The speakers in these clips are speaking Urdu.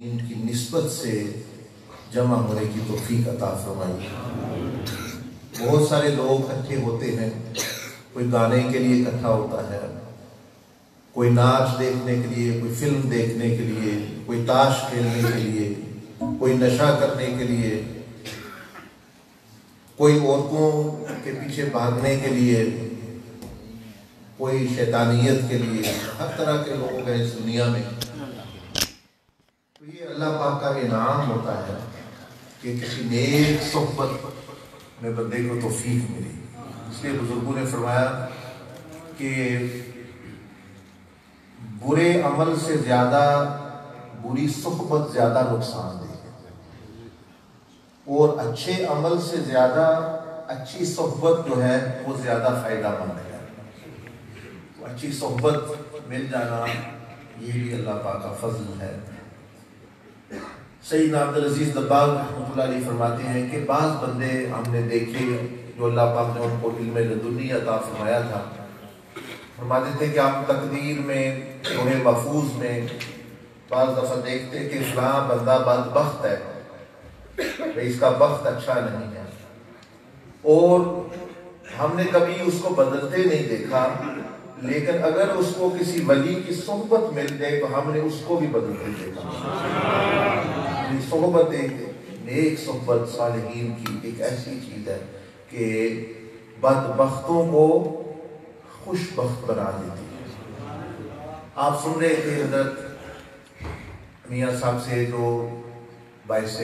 ان کی نسبت سے جمع ہونے کی توفیق عطا فرمائی۔ بہت سارے لوگ اکٹھے ہوتے ہیں، کوئی گانے کے لیے اکٹھا ہوتا ہے، کوئی ناچ دیکھنے کے لیے، کوئی فلم دیکھنے کے لیے، کوئی تاش کھیلنے کے لیے، کوئی نشہ کرنے کے لیے، کوئی عورتوں کے پیچھے بھاگنے کے لیے، کوئی شیطانیت کے لیے، ہر طرح کے لوگ ہیں اس دنیا میں۔ تو یہ اللہ پاک کا انعام ہوتا ہے کہ کسی نیک صحبت میں بندے کو توفیق ملی۔ اس لیے بزرگوں نے فرمایا کہ برے عمل سے زیادہ بری صحبت زیادہ نقصان دہ ہے، اور اچھے عمل سے زیادہ اچھی صحبت جو ہے وہ زیادہ فائدہ مند ہے۔ تو اچھی صحبت مل جانا یہ بھی اللہ پاک کا فضل ہے۔ سیدنا عبدالعزیز دباغ رحمۃ اللہ علیہ فرماتے ہیں کہ بعض بندے ہم نے دیکھے جو اللہ پاک نے ان کو علم لدنی عطا فرمایا تھا، فرماتے تھے کہ آپ تقدیر میں، لوح محفوظ میں بعض دفعہ دیکھتے کہ فلاں بندہ بدبخت ہے، اس کا بخت اچھا نہیں ہے، اور ہم نے کبھی اس کو بدلتے نہیں دیکھا، لیکن اگر اس کو کسی ولی کی صحبت مل جائے تو ہم نے اس کو بھی بدلتے دیکھا۔ صحبت ایک نیک صحبت صالحین کی ایک ایسی چیز ہے کہ بدبختوں کو خوش بخت بنا دیتی ہے۔ آپ سن رہے تھے حضرت میاں صاحب سے جو باعث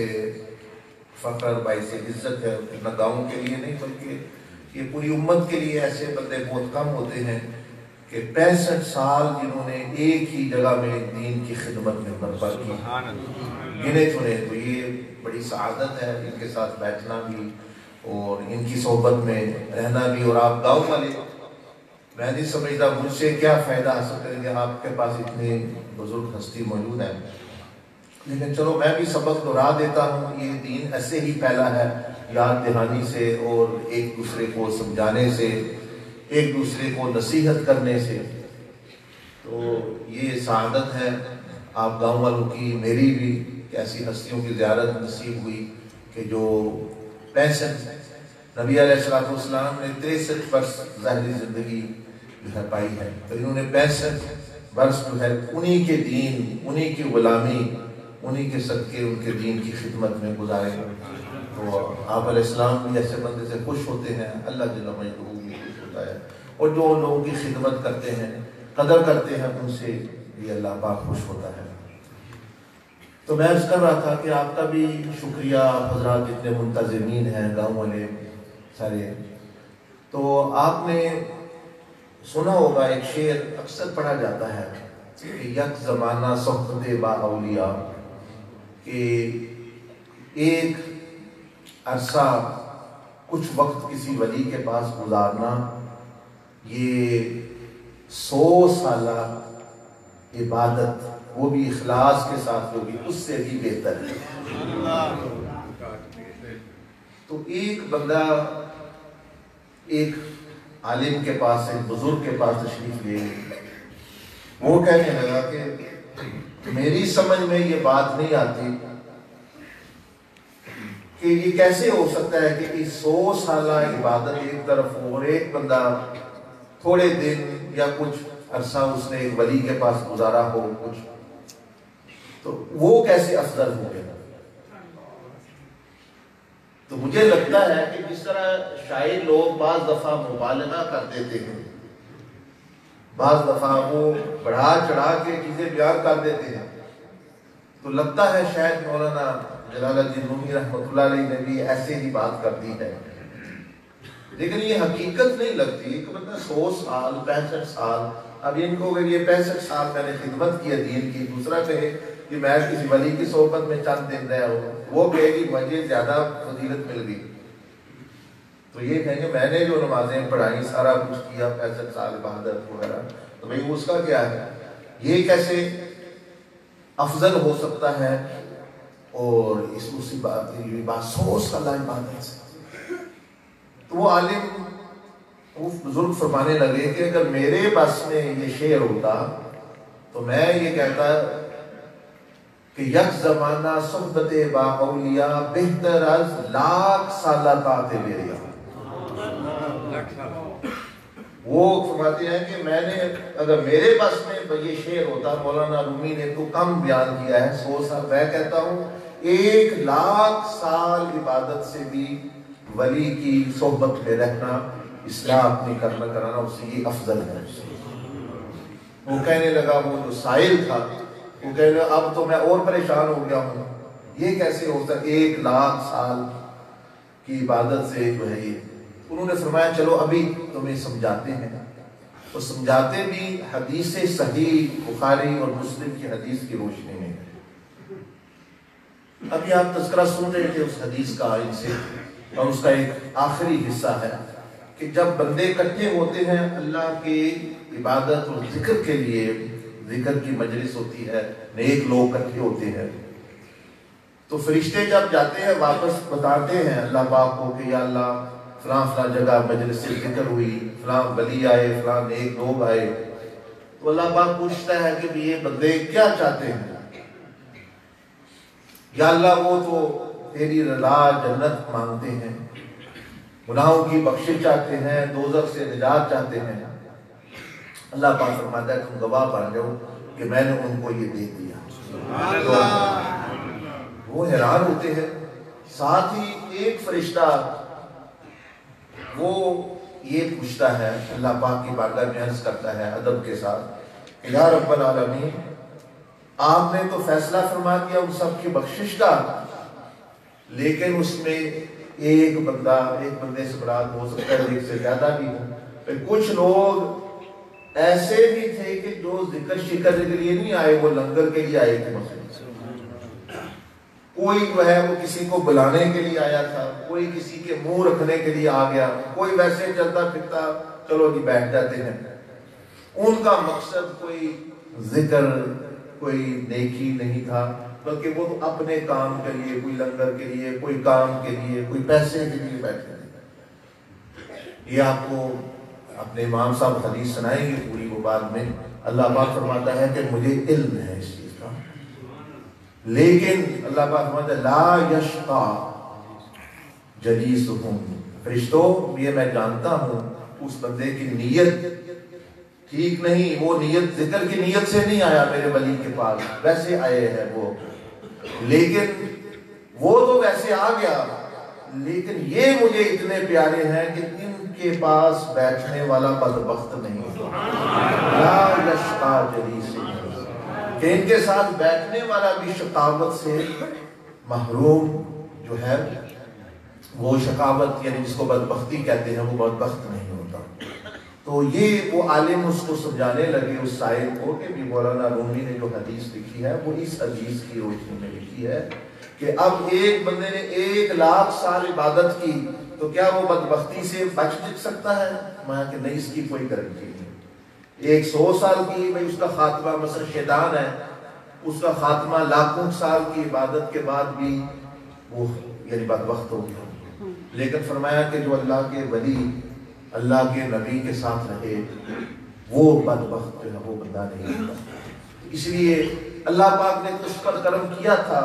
فخر باعث عزت ہے، نہ گاؤں کے لیے نہیں بلکہ یہ پوری امت کے لیے ایسے بندے بہت کم ہوتے ہیں کہ 65 سال جنہوں نے ایک ہی جگہ میں دین کی خدمت میں برپا کی، گنے چنے، تو یہ بڑی سعادت ہے ان کے ساتھ بیٹھنا بھی اور ان کی صحبت میں رہنا بھی۔ اور آپ گاؤں والے، میں نہیں سمجھتا مجھ سے کیا فائدہ حاصل کریں گے، آپ کے پاس اتنے بزرگ ہستی موجود ہیں، لیکن چلو میں بھی سبق دہرا دیتا ہوں۔ یہ دین ایسے ہی پھیلا ہے یاد دہانی سے اور ایک دوسرے کو سمجھانے سے، ایک دوسرے کو نصیحت کرنے سے۔ تو یہ سعادت ہے آپ گاؤں والوں کی، میری بھی، کہ ایسی ہستیوں کی زیارت نصیب ہوئی کہ جو 65 نبی علیہ السلام نے 63 برس ظاہری زندگی جو ہے پائی ہے، تو انہوں نے 65 برس جو ہے انہی کے دین، انہی کی غلامی، انہی کے صدقے ان کے دین کی خدمت میں گزارے۔ تو آپ علیہ السلام بھی ایسے بندے سے خوش ہوتے ہیں، اللہ جل مجدہ بھی خوش ہوتا ہے، اور جو لوگوں کی خدمت کرتے ہیں، قدر کرتے ہیں، ان سے بھی اللہ پاک خوش ہوتا ہے۔ تو میں عرض کر رہا تھا کہ آپ کا بھی شکریہ، حضرات جتنے منتظمین ہیں گاؤں والے سارے، تو آپ نے سنا ہوگا ایک شعر اکثر پڑھا جاتا ہے کہ یک زمانہ صحبت با اولیاء، کہ ایک عرصہ کچھ وقت کسی ولی کے پاس گزارنا یہ 100 سالہ عبادت، وہ بھی اخلاص کے ساتھ ہوگی، اس سے بھی بہتر ہے۔ تو ایک بندہ ایک عالم کے پاس، ایک بزرگ کے پاس تشریف لے، وہ کہنے لگا کہ میری سمجھ میں یہ بات نہیں آتی کہ یہ کیسے ہو سکتا ہے کہ 100 سالہ عبادت ایک طرف ہو اور ایک بندہ تھوڑے دن یا کچھ عرصہ اس نے ایک ولی کے پاس گزارا ہو کچھ، تو وہ کیسے افضل ہو گیا۔ تو مجھے لگتا ہے کہ جس طرح شاعر لوگ بعض دفعہ مبالغہ کر دیتے ہیں، بعض دفعہ وہ بڑھا چڑھا کے چیزیں بیان کر دیتے ہیں، تو لگتا ہے شاید مولانا جلال الدین رومی رحمۃ اللہ علیہ نے بھی ایسے ہی بات کر دی ہے، لیکن یہ حقیقت نہیں لگتی کہ مطلب 100 سال 65 سال، اب ان کو اگر یہ 65 سال میں نے خدمت کی دین کی، دوسرا کہے کہ میں کسی ولی کی صحبت میں چند دن رہا ہوں، وہ کہے کہ مجھے زیادہ فضیلت مل گئی، تو یہ کہیں گے میں نے جو نمازیں پڑھائیں، سارا کچھ کیا، 65 سال عبادت وغیرہ، تو بھئی اس کا کیا ہے، یہ کیسے افضل ہو سکتا ہے، اور اسی بات 100 سالہ عبادت سے۔ تو وہ عالم، وہ بزرگ فرمانے لگے کہ اگر میرے بس میں یہ شعر ہوتا تو میں یہ کہتا کہ یک زمانہ صحبت با اولیاء بہتر از لاکھ سالہ طاعت بیریا. وہ فرماتے ہیں کہ میں نے اگر میرے بس میں یہ شعر ہوتا، مولانا رومی نے تو کم بیان کیا ہے 100 سال، میں کہتا ہوں 1,00,000 سال عبادت سے بھی ولی کی صحبت میں رہنا، اصلاح اپنی کرانا اس سے یہ افضل ہے. وہ کہنے لگا، وہ جو سائل تھا وہ کہنے لگا اب تو میں اور پریشان ہو گیا ہوں، یہ کیسے ہوتا ہے 1,00,000 سال کی عبادت سے جو ہے یہ. انہوں نے فرمایا چلو ابھی تمہیں سمجھاتے ہیں. اور سمجھاتے بھی حدیث صحیح بخاری اور مسلم کی حدیث کی روشنی میں. ابھی آپ تذکرہ سن رہے تھے اس حدیث کا ان سے، اور اس کا ایک آخری حصہ ہے کہ جب بندے اکٹھے ہوتے ہیں اللہ کی عبادت اور ذکر کے لیے، ذکر کی مجلس ہوتی ہے، نیک لوگ اکٹھے ہوتے ہیں، تو فرشتے جب جاتے ہیں واپس بتاتے ہیں اللہ پاک کو کہ یا اللہ فلاں فلاں جگہ مجلس سے ذکر ہوئی، فلاں ولی آئے، فلاں نیک لوگ آئے. تو اللہ پاک پوچھتا ہے کہ یہ بندے کیا چاہتے ہیں؟ یا اللہ وہ تو تیری رضا جنت مانگتے ہیں، گناہوں کی بخشش چاہتے ہیں، دوزخ سے نجات چاہتے ہیں. اللہ پاک فرماتا ہے تم گواہ بن جاؤ کہ میں نے ان کو یہ دے دیا. تو وہ حیران ہوتے ہیں. ساتھ ہی ایک فرشتہ وہ یہ پوچھتا ہے، اللہ پاک کی بارگاہ میں عرض کرتا ہے ادب کے ساتھ، یا رب العالمین آپ نے تو فیصلہ فرما دیا ان سب کی بخشش کا، لیکن اس میں ایک بندے سے مراد ہو سکتا ہے ایک سے زیادہ بھی ہو. کچھ لوگ ایسے بھی تھے کہ جو ذکر شکر کے لیے نہیں آئے، وہ لنگر کے لیے آئے تھے. کوئی جو ہے وہ کسی کو بلانے کے لیے آیا تھا، کوئی کسی کے منہ رکھنے کے لیے آ گیا، کوئی ویسے چلتا پھرتا چلو جی بیٹھ جاتے ہیں. ان کا مقصد کوئی ذکر کوئی نیکی نہیں تھا، بلکہ وہ تو اپنے کام کے لیے، کوئی لنگر کے لیے، کوئی کام کے لیے، کوئی پیسے کے لیے بیٹھے تھے. یہ آپ کو اپنے امام صاحب حدیث سنائیں گے پوری، وہ بعد میں. اللہ پاک فرماتا ہے کہ مجھے علم ہے اس چیز کا، لیکن اللہ پاک فرماتا ہے لا یشقا جلیسہم، فرشتوں یہ میں جانتا ہوں اس بندے کی نیت ٹھیک نہیں، وہ نیت ذکر کی نیت سے نہیں آیا میرے ولی کے پاس، ویسے آئے ہیں وہ، لیکن وہ تو ویسے آ گیا، لیکن یہ مجھے اتنے پیارے ہیں کہ ان کے پاس بیٹھنے والا بدبخت نہیں لا یشقا جلیسہم، کہ ان کے ساتھ بیٹھنے والا بھی شقاوت سے محروم جو ہے، وہ شقاوت یعنی جس کو بدبختی کہتے ہیں، وہ بدبخت نہیں ہوتا. تو یہ وہ عالم اس کو سمجھانے لگے اس سائل کو کہ بھی مولانا رومی نے جو حدیث لکھی ہے وہ اس حدیث کی روشنی میں لکھی ہے کہ اب ایک بندے نے 1,00,000 سال عبادت کی تو کیا وہ بدبختی سے بچ سکتا ہے؟ میں کہ نہیں، اس کی کوئی گارنٹی نہیں. 100 سال کی بھائی اس کا خاتمہ مثلا شیطان ہے، اس کا خاتمہ لاکھوں سال کی عبادت کے بعد بھی وہ یعنی بدبخت ہو گیا. لیکن فرمایا کہ جو اللہ کے ولی، اللہ کے نبی کے ساتھ رہے، وہ بدبخت جو ہے وہ بندہ نہیں ہوتا. اس لیے اللہ پاک نے اس پر کرم کیا تھا،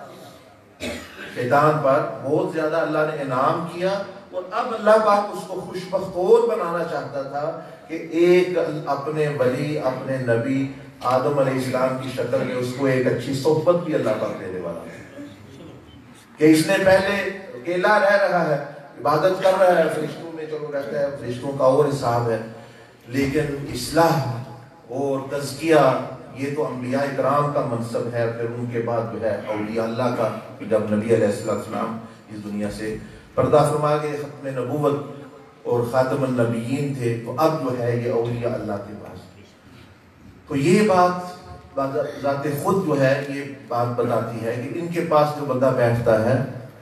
شیطان پر بہت زیادہ اللہ نے انعام کیا، اور اب اللہ پاک اس کو خوش بختور بنانا چاہتا تھا کہ ایک اپنے ولی، اپنے نبی آدم علیہ السلام کی شکل میں اس کو ایک اچھی صحبت بھی اللہ پاک دینے والا ہے کہ اس نے پہلے اکیلا رہ رہا ہے، عبادت کر رہا ہے، فرشتوں میں چلو رہتا ہے، فرشتوں کا اور حساب ہے، لیکن اصلاح اور تزکیہ یہ تو انبیاء اکرام کا منصب ہے. پھر ان کے بعد جو ہے اولیاء اللہ کا، جب نبی علیہ السلام اس دنیا سے پردہ فرما کے ختم نبوت اور خاتم النبیین تھے، تو اب جو ہے یہ اولیاء اللہ کے پاس. تو یہ بات ذات خود جو ہے یہ بات بتاتی ہے کہ ان کے پاس جو بندہ بیٹھتا ہے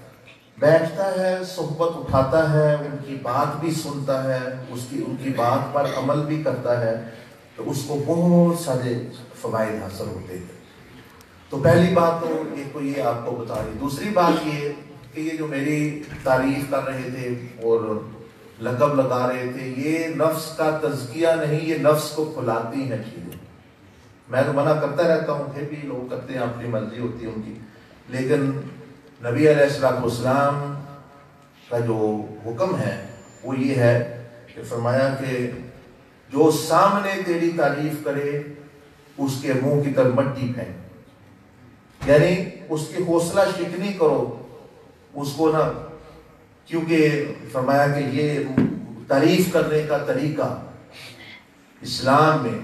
صحبت اٹھاتا ہے، ان کی بات بھی سنتا ہے، ان کی بات پر عمل بھی کرتا ہے، تو اس کو بہت سارے فوائد حاصل ہوتے ہیں. تو پہلی بات تو ایک تو یہ آپ کو بتا رہی. دوسری بات یہ کہ یہ جو میری تعریف کر رہے تھے اور لقب لگا رہے تھے، یہ نفس کا تزکیہ نہیں، یہ نفس کو کھلاتی ہیں چیزیں. میں تو منع کرتا رہتا ہوں، پھر بھی لوگ کرتے ہیں، اپنی مرضی ہوتی ہے ان کی. لیکن نبی علیہ السلام کا جو حکم ہے وہ یہ ہے کہ فرمایا کہ جو سامنے تیری تعریف کرے اس کے منہ کی طرف مٹی پھینک، یعنی اس کی حوصلہ شکنی کرو اس کو نہ، کیونکہ فرمایا کہ یہ تعریف کرنے کا طریقہ اسلام میں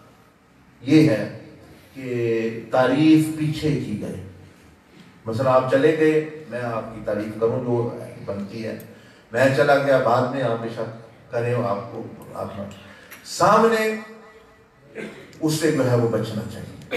یہ ہے کہ تعریف پیچھے کی گئے. مثلا آپ چلے گئے، میں آپ کی تعریف کروں جو بنتی ہے، میں چلا گیا بعد میں، آپ بے شک کریں، آپ کو آپ سامنے اس سے جو ہے وہ بچنا چاہیے،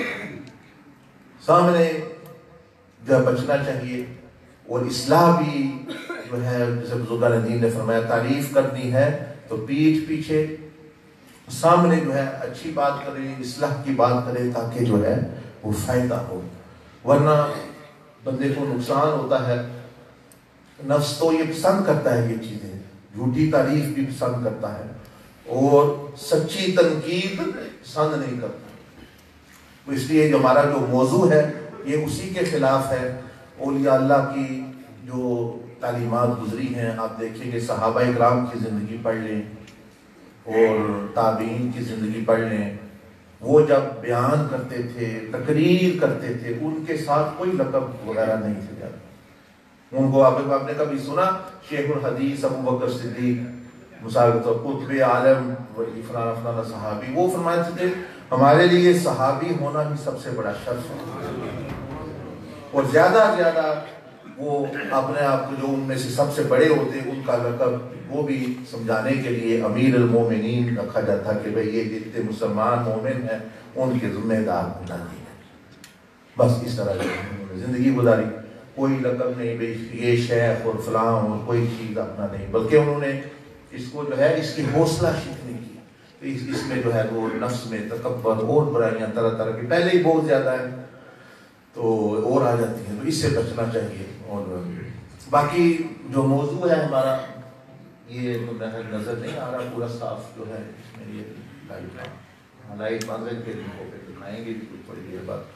سامنے جو ہے بچنا چاہیے. اور اصلاح بھی جو ہے جیسے بزرگان دین نے فرمایا تعریف کرنی ہے تو پیٹھ پیچھے، سامنے جو ہے اچھی بات کرے، اصلاح کی بات کرے تاکہ جو ہے وہ فائدہ ہو، ورنہ بندے کو نقصان ہوتا ہے. نفس تو یہ پسند کرتا ہے یہ چیزیں، جھوٹی تعریف بھی پسند کرتا ہے اور سچی تنقید پسند نہیں کرتا. تو اس لیے جو ہمارا جو موضوع ہے یہ اسی کے خلاف ہے. اولیاء اللہ کی جو تعلیمات گزری ہیں، آپ دیکھیں گے صحابہ اکرام کی زندگی پڑھ لیں اور تابعین کی زندگی پڑھ لیں، وہ جب بیان کرتے تھے، تقریر کرتے تھے، ان کے ساتھ کوئی لقب وغیرہ نہیں تھے جاتے. ان کو آپ نے کبھی سنا شیخ الحدیث ابو بکر صدیق مساوت قطب عالم فلانا فلانا صحابی؟ وہ فرماتے تھے ہمارے لیے صحابی ہونا ہی سب سے بڑا شرف ہے. اور زیادہ زیادہ وہ اپنے آپ کو جو ان میں سے سب سے بڑے ہوتے ان کا لقب وہ بھی سمجھانے کے لیے امیر المومنین رکھا جاتا کہ بھئی یہ جتنے مسلمان مومن ہیں ان کے ذمہ دار بنا دیے. بس اس طرح انہوں نے زندگی گزاری، کوئی لقب نہیں بھئی یہ شیخ اور فلاں اور کوئی چیز اپنا نہیں، بلکہ انہوں نے اس کو جو ہے اس کی حوصلہ شکنی کی. اس میں جو ہے وہ نفس میں تکبر اور برائیاں طرح طرح کی پہلے ہی بہت زیادہ ہیں تو اور آ جاتی ہیں، تو اس سے بچنا چاہیے. اور باقی جو موضوع ہے ہمارا یہ نظر نہیں آ رہا پورا صاف جو ہے، اس میں یہ لائٹ بند کے دکھائیں گے تھوڑی دیر بعد.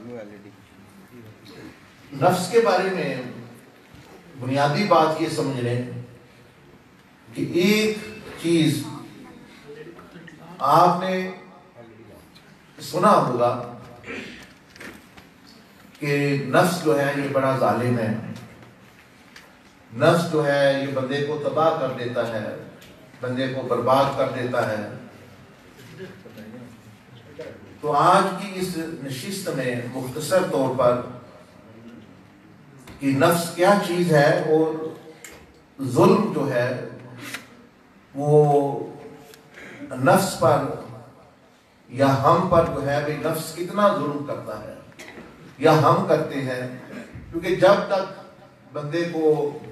نفس کے بارے میں بنیادی بات یہ سمجھ لیں کہ ایک چیز آپ نے سنا ہوگا کہ نفس جو ہے یہ بڑا ظالم ہے، نفس جو ہے یہ بندے کو تباہ کر دیتا ہے، بندے کو برباد کر دیتا ہے. تو آج کی اس نشست میں مختصر طور پر کہ نفس کیا چیز ہے اور ظلم جو ہے وہ نفس پر یا ہم پر جو ہے بھی نفس کتنا ظلم کرتا ہے یا ہم کرتے ہیں. کیونکہ جب تک بندے کو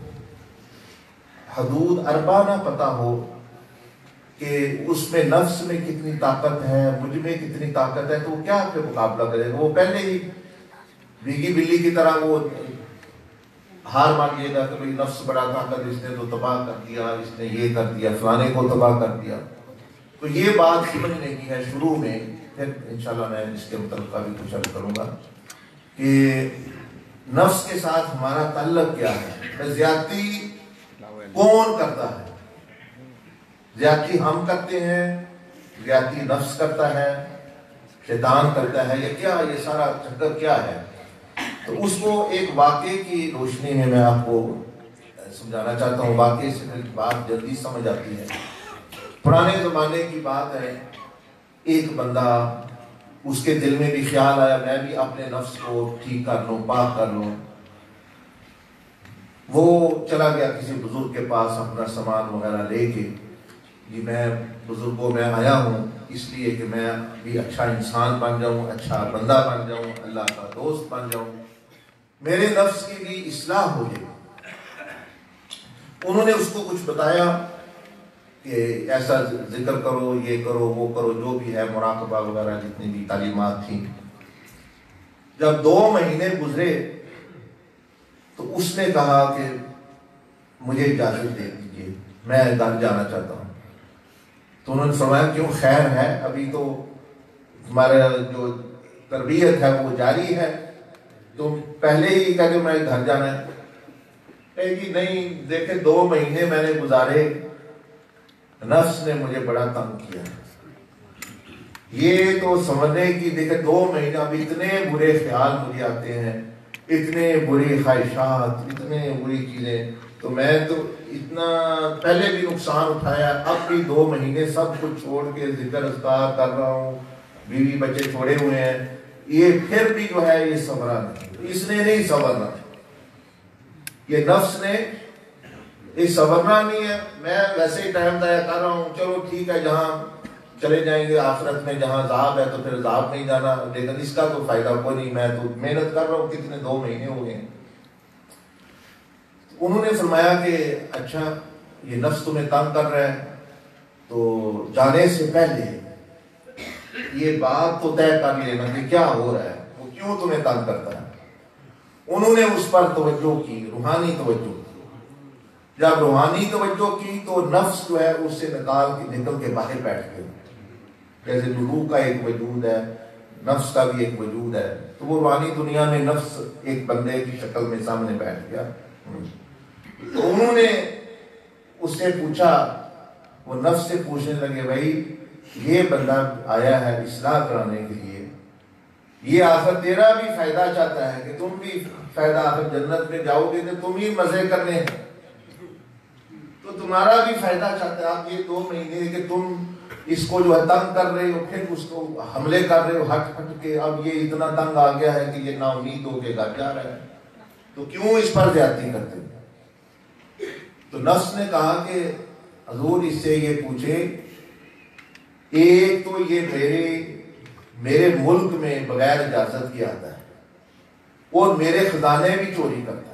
حدود اربع نہ پتہ ہو کہ اس میں نفس میں کتنی طاقت ہے، مجھ میں کتنی طاقت ہے، تو وہ کیا پھر مقابلہ کرے گا؟ وہ پہلے ہی بھیگی بلی کی طرح وہ ہار مان لے گا کہ بھئی نفس بڑا طاقت، اس نے تو تباہ کر دیا، اس نے یہ کر دیا، فلانے کو تباہ کر دیا. تو یہ بات سمجھنے کی ہے شروع میں، پھر انشاءاللہ میں اس کے متعلقہ بھی کچھ عرض کروں گا کہ نفس کے ساتھ ہمارا تعلق کیا ہے. زیادتی کون کرتا ہے؟ زیادتی ہم کرتے ہیں، زیادتی نفس کرتا ہے، شیطان کرتا ہے، یا کیا یہ سارا چکر کیا ہے؟ تو اس کو ایک واقعے کی روشنی میں آپ کو سمجھانا چاہتا ہوں. واقعے سے بات جلدی سمجھ آتی ہے. پرانے زمانے کی بات ہے، ایک بندہ اس کے دل میں بھی خیال آیا میں بھی اپنے نفس کو ٹھیک کر لوں، پاک کر لوں. وہ چلا گیا کسی بزرگ کے پاس اپنا سامان وغیرہ لے کے، جی میں بزرگوں میں آیا ہوں اس لیے کہ میں بھی اچھا انسان بن جاؤں، اچھا بندہ بن جاؤں، اللہ کا دوست بن جاؤں، میرے نفس کی بھی اصلاح ہو جائے. انہوں نے اس کو کچھ بتایا کہ ایسا ذکر کرو، یہ کرو، وہ کرو، جو بھی ہے مراقبہ وغیرہ جتنی بھی تعلیمات تھیں. جب 2 مہینے گزرے تو اس نے کہا کہ مجھے اجازت دے دیجیے، میں گھر جانا چاہتا ہوں. تو انہوں نے فرمایا کیوں، خیر ہے؟ ابھی تو ہمارا جو تربیت ہے وہ جاری ہے، تو پہلے ہی کہہ کہ میں گھر جانا ہے، کہ نہیں دیکھیں 2 مہینے میں نے گزارے، نفس نے مجھے بڑا تنگ کیا۔ یہ تو سمجھنے کی دیکھیں 2 مہینے اب اتنے برے خیال مجھے آتے ہیں، اتنے بری خواہشات، اتنے بری چیزیں، تو میں تو اتنا پہلے بھی نقصان اٹھایا، اب بھی 2 مہینے سب کچھ چھوڑ کے ذکر اذکار کر رہا ہوں، بیوی بچے چھوڑے ہوئے ہیں، یہ پھر بھی جو ہے یہ صبرا نہیں، اس نے نہیں صبرنا، یہ نفس نے یہ صبرنا نہیں ہے۔ میں ویسے ہی ٹائم ضائع کر رہا ہوں، چلو ٹھیک ہے جہاں چلے جائیں گے آخرت میں، جہاں عذاب ہے تو پھر عذاب نہیں جانا، لیکن اس کا تو فائدہ کوئی نہیں، میں تو محنت کر رہا ہوں، کتنے 2 مہینے ہو گئے ہیں۔ انہوں نے فرمایا کہ اچھا یہ نفس تمہیں تنگ کر رہا ہے، تو جانے سے پہلے یہ بات تو طے کر لینا کہ کیا ہو رہا ہے، وہ کیوں تمہیں تنگ کرتا ہے۔ انہوں نے اس پر توجہ کی، روحانی توجہ کی۔ جب روحانی توجہ کی تو نفس جو ہے اس سے نکل کے باہر بیٹھ گیا، جیسے روح کا ایک وجود ہے، نفس کا بھی ایک وجود ہے، تو وہ روحانی دنیا میں نفس ایک بندے کی شکل میں سامنے بیٹھ گیا۔ تو انہوں نے اس سے پوچھا، وہ نفس سے پوچھنے لگے بھائی یہ بندہ آیا ہے اصلاح کرانے کے لیے، یہ آخر تیرا بھی فائدہ چاہتا ہے کہ تم بھی فائدہ، آخر جنت میں جاؤ گے تو تم ہی مزے کرنے ہیں، تو تمہارا بھی فائدہ چاہتا ہے۔ آپ یہ 2 مہینے کہ تم اس کو جو ہے تنگ کر رہے ہو، پھر اس کو حملے کر رہے ہو ہٹ ہٹ کے، اب یہ اتنا تنگ آ گیا ہے کہ یہ نا امید ہو کے گھر جا رہا ہے، تو کیوں اس پر زیادتی کرتے ہیں۔ تو نفس نے کہا کہ حضور اس سے یہ پوچھے، ایک تو یہ میرے ملک میں بغیر اجازت کے آتا ہے اور میرے خزانے بھی چوری کرتا ہے،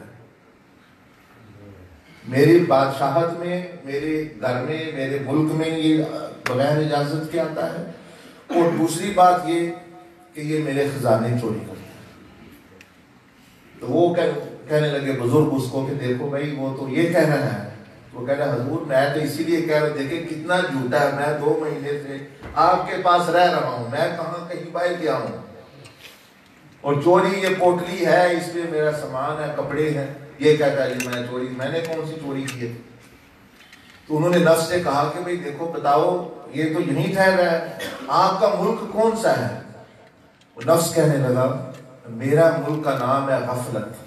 میری بادشاہت میں، میرے گھر میں، میرے ملک میں یہ بغیر اجازت کے آتا ہے، اور دوسری بات یہ کہ یہ میرے خزانے چوری کرتا ہے۔ تو وہ کہنے لگے بزرگ اس کو کہ دیکھو بھائی وہ تو یہ کہہ رہا ہے، وہ کہہ رہا حضور میں تو اسی لیے کہہ رہا، دیکھیں کتنا جھوٹا ہے، میں 2 مہینے سے آپ کے پاس رہ رہا ہوں، میں کہاں کہیں باہر گیا ہوں، اور چوری یہ پوٹلی ہے اس میں میرا سامان ہے، کپڑے ہیں، یہ کہتا ہے میں چوری، میں نے کون سی چوری کی ہے۔ تو انہوں نے نفس سے کہا کہ بھئی دیکھو بتاؤ، یہ تو یہیں ٹھہر رہا ہے، آپ کا ملک کون سا ہے۔ وہ نفس کہنے لگا میرا ملک کا نام ہے غفلت۔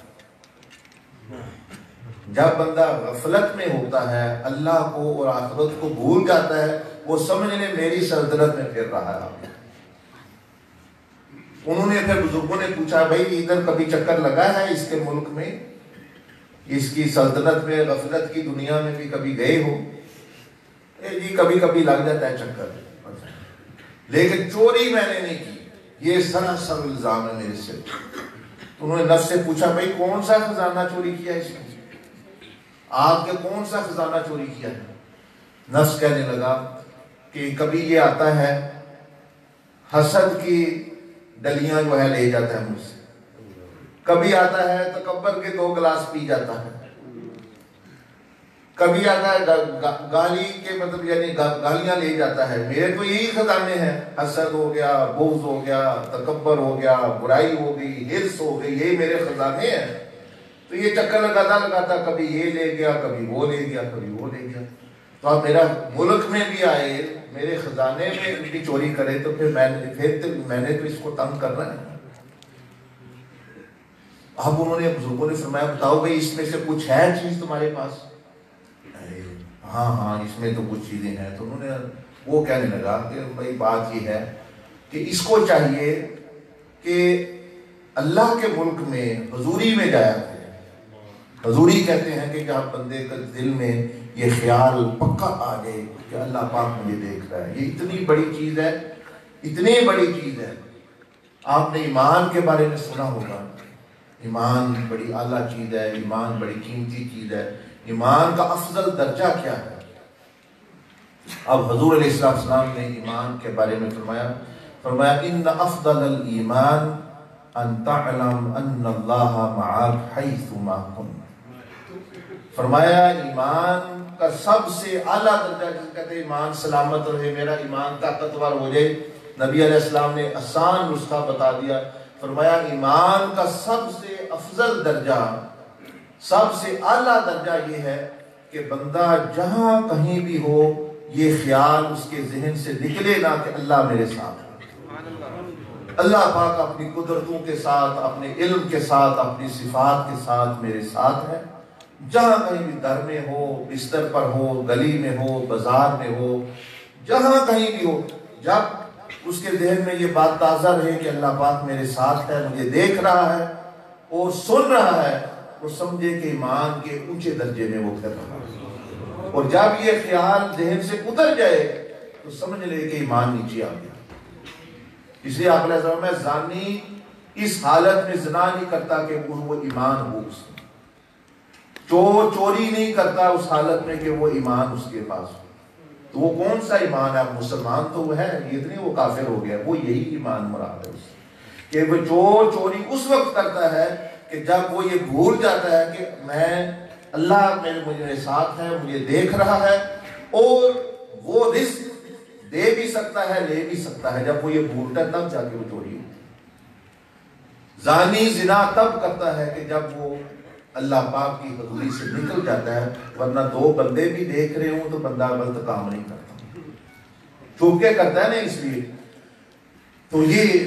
جب بندہ غفلت میں ہوتا ہے، اللہ کو اور آخرت کو بھول جاتا ہے، وہ سمجھ لے میری سلطنت میں پھر رہا ہے۔ انہوں نے پھر بزرگوں نے پوچھا بھائی ادھر کبھی چکر لگا ہے اس کے ملک میں، اس کی سلطنت میں، غفلت کی دنیا میں بھی کبھی گئے ہو؟ جی کبھی کبھی لگ جاتا ہے چکر، لیکن چوری میں نے نہیں کی، یہ سراسر الزام ہے میرے سے۔ انہوں نے نفس سے پوچھا بھائی کون سا خزانہ چوری کیا اس نے، آپ کے کون سا خزانہ چوری کیا ہے۔ نفس کہنے لگا کہ کبھی یہ آتا ہے حسد کی ڈلیاں جو ہے لے جاتا ہے مجھ سے، کبھی آتا ہے تکبر کے 2 گلاس پی جاتا ہے، کبھی آتا ہے گالی کے مطلب یعنی گالیاں لے جاتا ہے۔ میرے تو یہی خزانے ہیں، حسد ہو گیا، بغض ہو گیا، تکبر ہو گیا، برائی ہو گئی، حرص ہو گئی، یہ میرے خزانے ہیں۔ تو یہ چکر لگاتا کبھی یہ لے گیا، کبھی وہ لے گیا، کبھی وہ لے گیا۔ تو اب میرا ملک میں بھی آئے، میرے خزانے میں بھی چوری کرے، تو پھر میں نے تو اس کو تنگ کرنا ہے۔ اب انہوں نے بزرگوں نے فرمایا بتاؤ بھائی اس میں سے کچھ ہے چیز تمہارے پاس؟ ہاں اس میں تو کچھ چیزیں ہیں۔ تو انہوں نے وہ کہنے لگا کہ بھائی بات یہ ہے کہ اس کو چاہیے کہ اللہ کے ملک میں حضوری میں جایا کرے۔ حضوری کہتے ہیں کہ جب بندے کے دل میں یہ خیال پکا آ جائے کہ اللہ پاک مجھے دیکھ رہا ہے، یہ اتنی بڑی چیز ہے، اتنی بڑی چیز ہے۔ آپ نے ایمان کے بارے میں سنا ہوگا، ایمان بڑی اعلیٰ چیز ہے، ایمان بڑی قیمتی چیز ہے۔ ایمان کا افضل درجہ کیا ہے؟ اب حضور علیہ السلام نے ایمان کے بارے میں فرمایا ان افضل الایمان ان تعلم ان اللہ معاک حیث ما کنت۔ فرمایا ایمان کا سب سے اعلیٰ درجہ جس کہتے ہیں ایمان سلامت رہے، میرا ایمان طاقتور ہو جائے، نبی علیہ السلام نے آسان نسخہ بتا دیا، فرمایا ایمان کا سب سے افضل درجہ، سب سے اعلیٰ درجہ یہ ہے کہ بندہ جہاں کہیں بھی ہو یہ خیال اس کے ذہن سے نکلے نہ کہ اللہ میرے ساتھ ہے، اللہ پاک اپنی قدرتوں کے ساتھ، اپنے علم کے ساتھ، اپنی صفات کے ساتھ میرے ساتھ ہے۔ جہاں کہیں بھی در میں ہو، بستر پر ہو، گلی میں ہو، بازار میں ہو، جہاں کہیں بھی ہو، جب اس کے ذہن میں یہ بات تازہ رہے کہ اللہ پاک میرے ساتھ ہے، مجھے دیکھ رہا ہے اور سن رہا ہے، وہ سمجھے کہ ایمان کے اونچے درجے میں وہ کر رہا ہے۔ اور جب یہ خیال ذہن سے اتر جائے تو سمجھ لے کہ ایمان نیچے آ گیا۔ اس لیے آپ علیہ السلام میں زانی اس حالت میں زنا نہیں کرتا کہ وہ ایمان ہو اس میں، چور چوری نہیں کرتا اس حالت میں کہ وہ ایمان اس کے پاس ہو۔ تو وہ کون سا ایمان ہے؟ مسلمان تو وہ ہے، یہ اتنی وہ کافر ہو گیا، وہ یہی ایمان مراد ہے اس کہ وہ چور چوری اس وقت کرتا ہے کہ جب وہ یہ بھول جاتا ہے کہ میں اللہ میرے ساتھ ہے، مجھے دیکھ رہا ہے، اور وہ رزق دے بھی سکتا ہے لے بھی سکتا ہے۔ جب وہ یہ بھولتا ہے تب جا کے وہ چوری ہوتی ہے۔ زانی زنا تب کرتا ہے کہ جب وہ اللہ پاک کی حضوری سے نکل جاتا ہے، ورنہ دو بندے بھی دیکھ رہے ہوں تو بندہ غلط کام نہیں کرتا، چھپ کے کرتا ہے نا۔ اس لیے تو یہ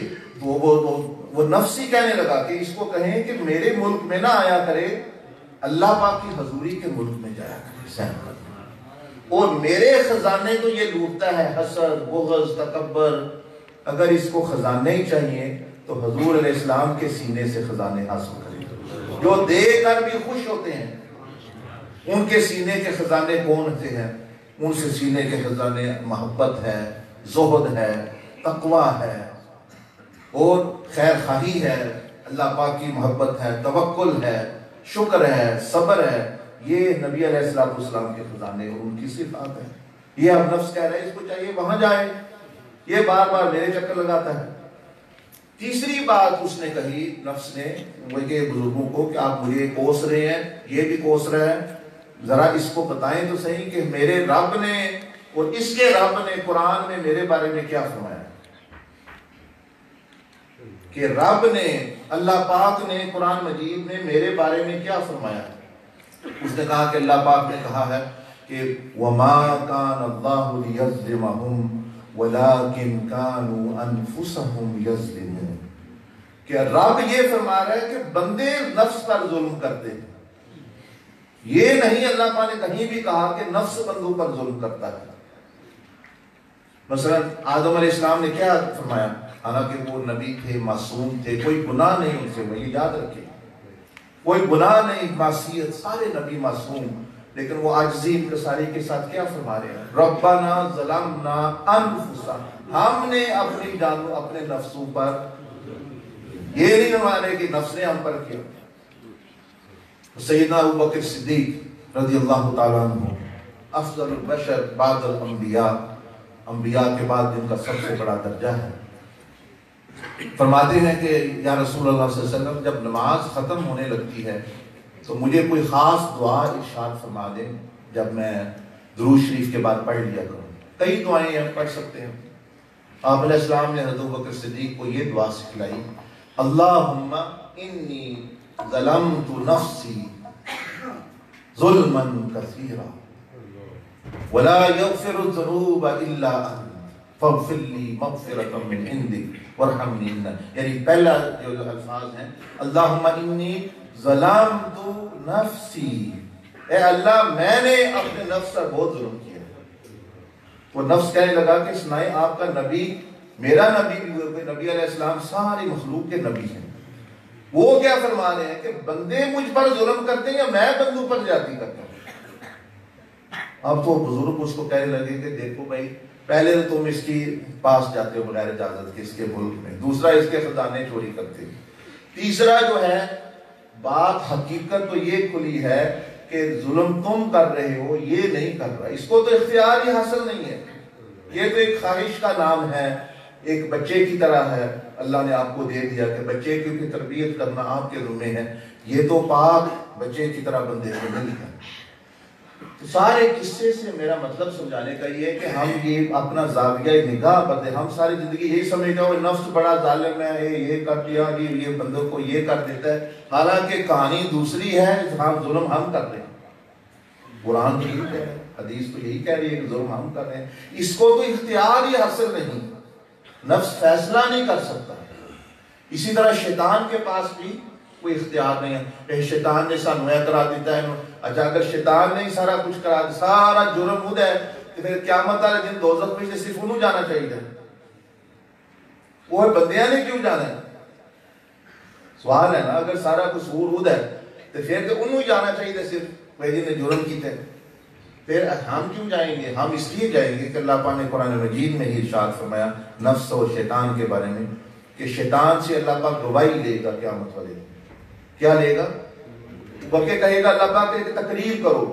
وہ نفسی کہنے لگا کہ اس کو کہیں کہ میرے ملک میں نہ آیا کرے، اللہ پاک کی حضوری کے ملک میں جایا کرے، اور میرے خزانے تو یہ لوٹتا ہے، حسد، بغض، تکبر۔ اگر اس کو خزانے ہی چاہیے تو حضور علیہ السلام کے سینے سے خزانے حاصل کرے، جو دے کر بھی خوش ہوتے ہیں۔ ان کے سینے کے خزانے کون سے ہیں؟ ان سے سینے کے خزانے محبت ہے، زہد ہے، تقوی ہے، اور خیر خواہی ہے، اللہ پاک کی محبت ہے، توکل ہے، شکر ہے، صبر ہے۔ یہ نبی علیہ السلام کے خزانے اور ان کی صفات ہے۔ یہ اب نفس کہہ رہے ہیں اس کو چاہیے وہاں جائے، یہ بار بار میرے چکر لگاتا ہے۔ تیسری بات اس نے کہی نفس نے وہ کہ بزرگوں کو کہ آپ مجھے کوس رہے ہیں، یہ بھی کوس رہا ہے، ذرا اس کو بتائیں تو صحیح کہ میرے رب نے اور اس کے رب نے قرآن میں میرے بارے میں کیا فرمایا، کہ رب نے، اللہ پاک نے قرآن مجید میں میرے بارے میں کیا فرمایا۔ اس نے کہا کہ اللہ پاک نے کہا ہے کہ وَمَا كَانَ اللَّهُ لِيَظْلِمَهُمْ وَلَكِنْ كَانُوا أَنفُسَهُمْ يَظْلِمُونَ، کہ رب یہ فرما رہا ہے کہ بندے نفس پر ظلم کرتے ہیں۔ یہ نہیں اللہ پاک نے کہیں بھی کہا کہ نفس بندوں پر ظلم کرتا ہے۔ مثلا آدم علیہ السلام نے کیا فرمایا، حالانکہ وہ نبی تھے، معصوم تھے، کوئی گناہ نہیں ان سے، وہی یاد رکھے، کوئی گناہ نہیں، معصیت، سارے نبی معصوم، لیکن وہ عاجزی انکساری کے ساتھ کیا فرما رہے ہیں، ربنا ظلمنا انفسنا، ہم نے اپنی جانوں، اپنے نفسوں پر، یہ نہیں فرما رہے کہ نفس نے ہم پر کیا۔ سیدنا ابوبکر صدیق رضی اللہ تعالیٰ عنہ، افضل البشر بعد الانبیاء، انبیاء کے بعد جن کا سب سے بڑا درجہ ہے، فرماتے ہیں کہ یا رسول اللہ صلی اللہ علیہ وسلم جب نماز ختم ہونے لگتی ہے تو مجھے کوئی خاص دعا ارشاد فرما دیں جب میں درود شریف کے بعد پڑھ لیا کروں۔ کئی دعائیں ہم پڑھ سکتے ہیں۔ آپ علیہ السلام نے حضرت ابوبکر صدیق کو یہ دعا سکھلائی، اللہم انی ظلمت نفسی ظلما کثیرا ولا یغفر الذنوب الا انت فاغفر لی مغفرۃ من عندک وارحمنی، یعنی پہلا جو الفاظ ہیں اللہم انی ظلمت نفسی، اے اللہ میں نے اپنے نفس پر بہت ظلم کیا۔ وہ نفس کہنے لگا کہ سنائے آپ کا نبی، میرا نبی بھی ہوئے، نبی علیہ السلام ساری مخلوق کے نبی ہیں، وہ کیا فرما رہے ہیں کہ بندے مجھ پر ظلم کرتے ہیں یا میں بندوں پر زیادتی کرتا ہوں۔ اب تو بزرگ اس کو کہنے لگے کہ دیکھو بھائی، پہلے تو تم اس کی پاس جاتے ہو بغیر اجازت کے اس کے ملک میں، دوسرا اس کے خزانے چوری کرتے ہو، تیسرا جو ہے بات حقیقت تو یہ کھلی ہے کہ ظلم تم کر رہے ہو، یہ نہیں کر رہا، اس کو تو اختیار ہی حاصل نہیں ہے، یہ تو ایک خواہش کا نام ہے، ایک بچے کی طرح ہے، اللہ نے آپ کو دے دیا کہ بچے کی تربیت کرنا آپ کے ذمہ ہے، یہ تو پاک بچے کی طرح بندے کو نہیں ہے۔ سارے قصے سے میرا مطلب سمجھانے کا یہ ہے کہ ہم یہ اپنا زاویہ نگاہ بدلے. ہم ساری زندگی یہی سمجھتے ہیں نفس بڑا ظالم ہے، یہ کر دیا جی، یہ بندوں کو یہ کر دیتا ہے، حالانکہ کہانی دوسری ہے جہاں ظلم ہم کر رہے ہیں. قرآن تو یہی کہہ رہے ہیں، حدیث تو یہی کہہ رہی ہے کہ ظلم ہم کر رہے ہیں. اس کو تو اختیار ہی حاصل نہیں، نفس فیصلہ نہیں کر سکتا. اسی طرح شیطان کے پاس بھی کوئی اختیار نہیں ہے. شیطان نے سانو یہ کرا دیتا ہے. اچھا اگر شیطان نے سارا کچھ کرا دیا، سارا جرم خود ہے، تو پھر قیامت والے دن دوزخ میں سے صرف انہوں جانا چاہیے. وہ بندیاں نے کیوں جانا ہے؟ سوال ہے نا. اگر سارا قصور خود ہے تو پھر تو انہوں جانا چاہیے صرف وہ جن نے جرم کیتے. پھر ہم کیوں جائیں گے؟ ہم اس لیے جائیں گے کہ اللہ پاک نے قرآن مجید میں ہی ارشاد فرمایا نفس اور شیطان کے بارے میں کہ شیطان سے اللہ پاک گواہی لے گا قیامت والے دن. کیا لے گا؟ بلکہ کہے گا اللہ پاک کہ تقریر کرو،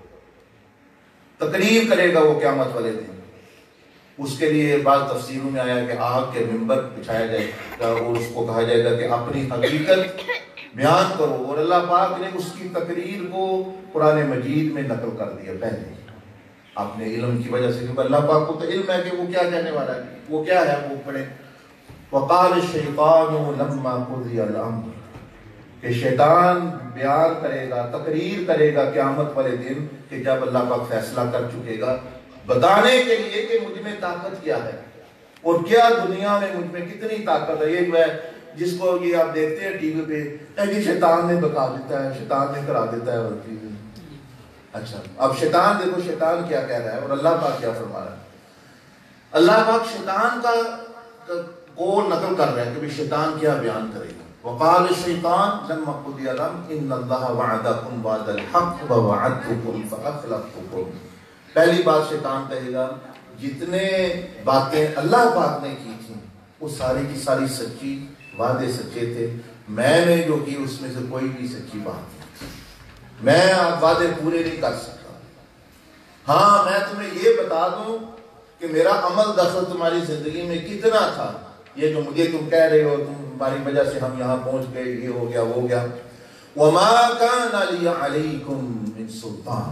تقریر کرے گا وہ قیامت والے دن. اس کے لیے بعض تفسیروں میں آیا کہ آگ کے ممبر بچھایا جائے گا اور اس کو کہا جائے گا کہ اپنی حقیقت بیان کرو. اور اللہ پاک نے اس کی تقریر کو قرآن مجید میں نقل کر دیا پہلے اپنے علم کی وجہ سے، کیونکہ اللہ پاک کو تو علم ہے کہ وہ کیا کہنے والا ہے، وہ کیا ہے. وہ پڑھے وقال الشیطان لما قضی الامر، کہ شیطان بیان کرے گا، تقریر کرے گا قیامت والے دن کہ جب اللہ پاک فیصلہ کر چکے گا، بتانے کے لیے کہ مجھ میں طاقت کیا ہے اور کیا دنیا میں مجھ میں کتنی طاقت ہے. یہ جو ہے جس کو یہ آپ دیکھتے ہیں ٹی وی پہ کہ شیطان نے بتا دیتا ہے، شیطان نے کرا دیتا ہے. اور اچھا اب شیطان دیکھو شیطان کیا کہہ رہا ہے اور اللہ پاک کیا فرما رہا ہے. اللہ پاک شیطان کا قول نقل کر رہا ہے کہ شیطان کیا بیان کرے گا. وقال الشیطان لما قضی الامر ان اللہ وعدکم وعد الحق ووعدتکم فاخلفتکم. پہلی بات شیطان کہے گا جتنے باتیں اللہ پاک نے کی تھیں وہ ساری کی ساری سچی، وعدے سچے تھے. میں نے جو کی اس میں سے کوئی بھی سچی بات نہیں. میں وعدے پورے نہیں کر سکتا. ہاں میں تمہیں یہ بتا دوں کہ میرا عمل دخل تمہاری زندگی میں کتنا تھا. یہ جو مجھے تم کہہ رہے ہو تمہاری وجہ سے ہم یہاں پہنچ گئے، یہ ہو گیا وہ ہو گیا. وَمَا كَانَ لِي عَلَيْكُمْ مِنْ سُلْطَانٍ،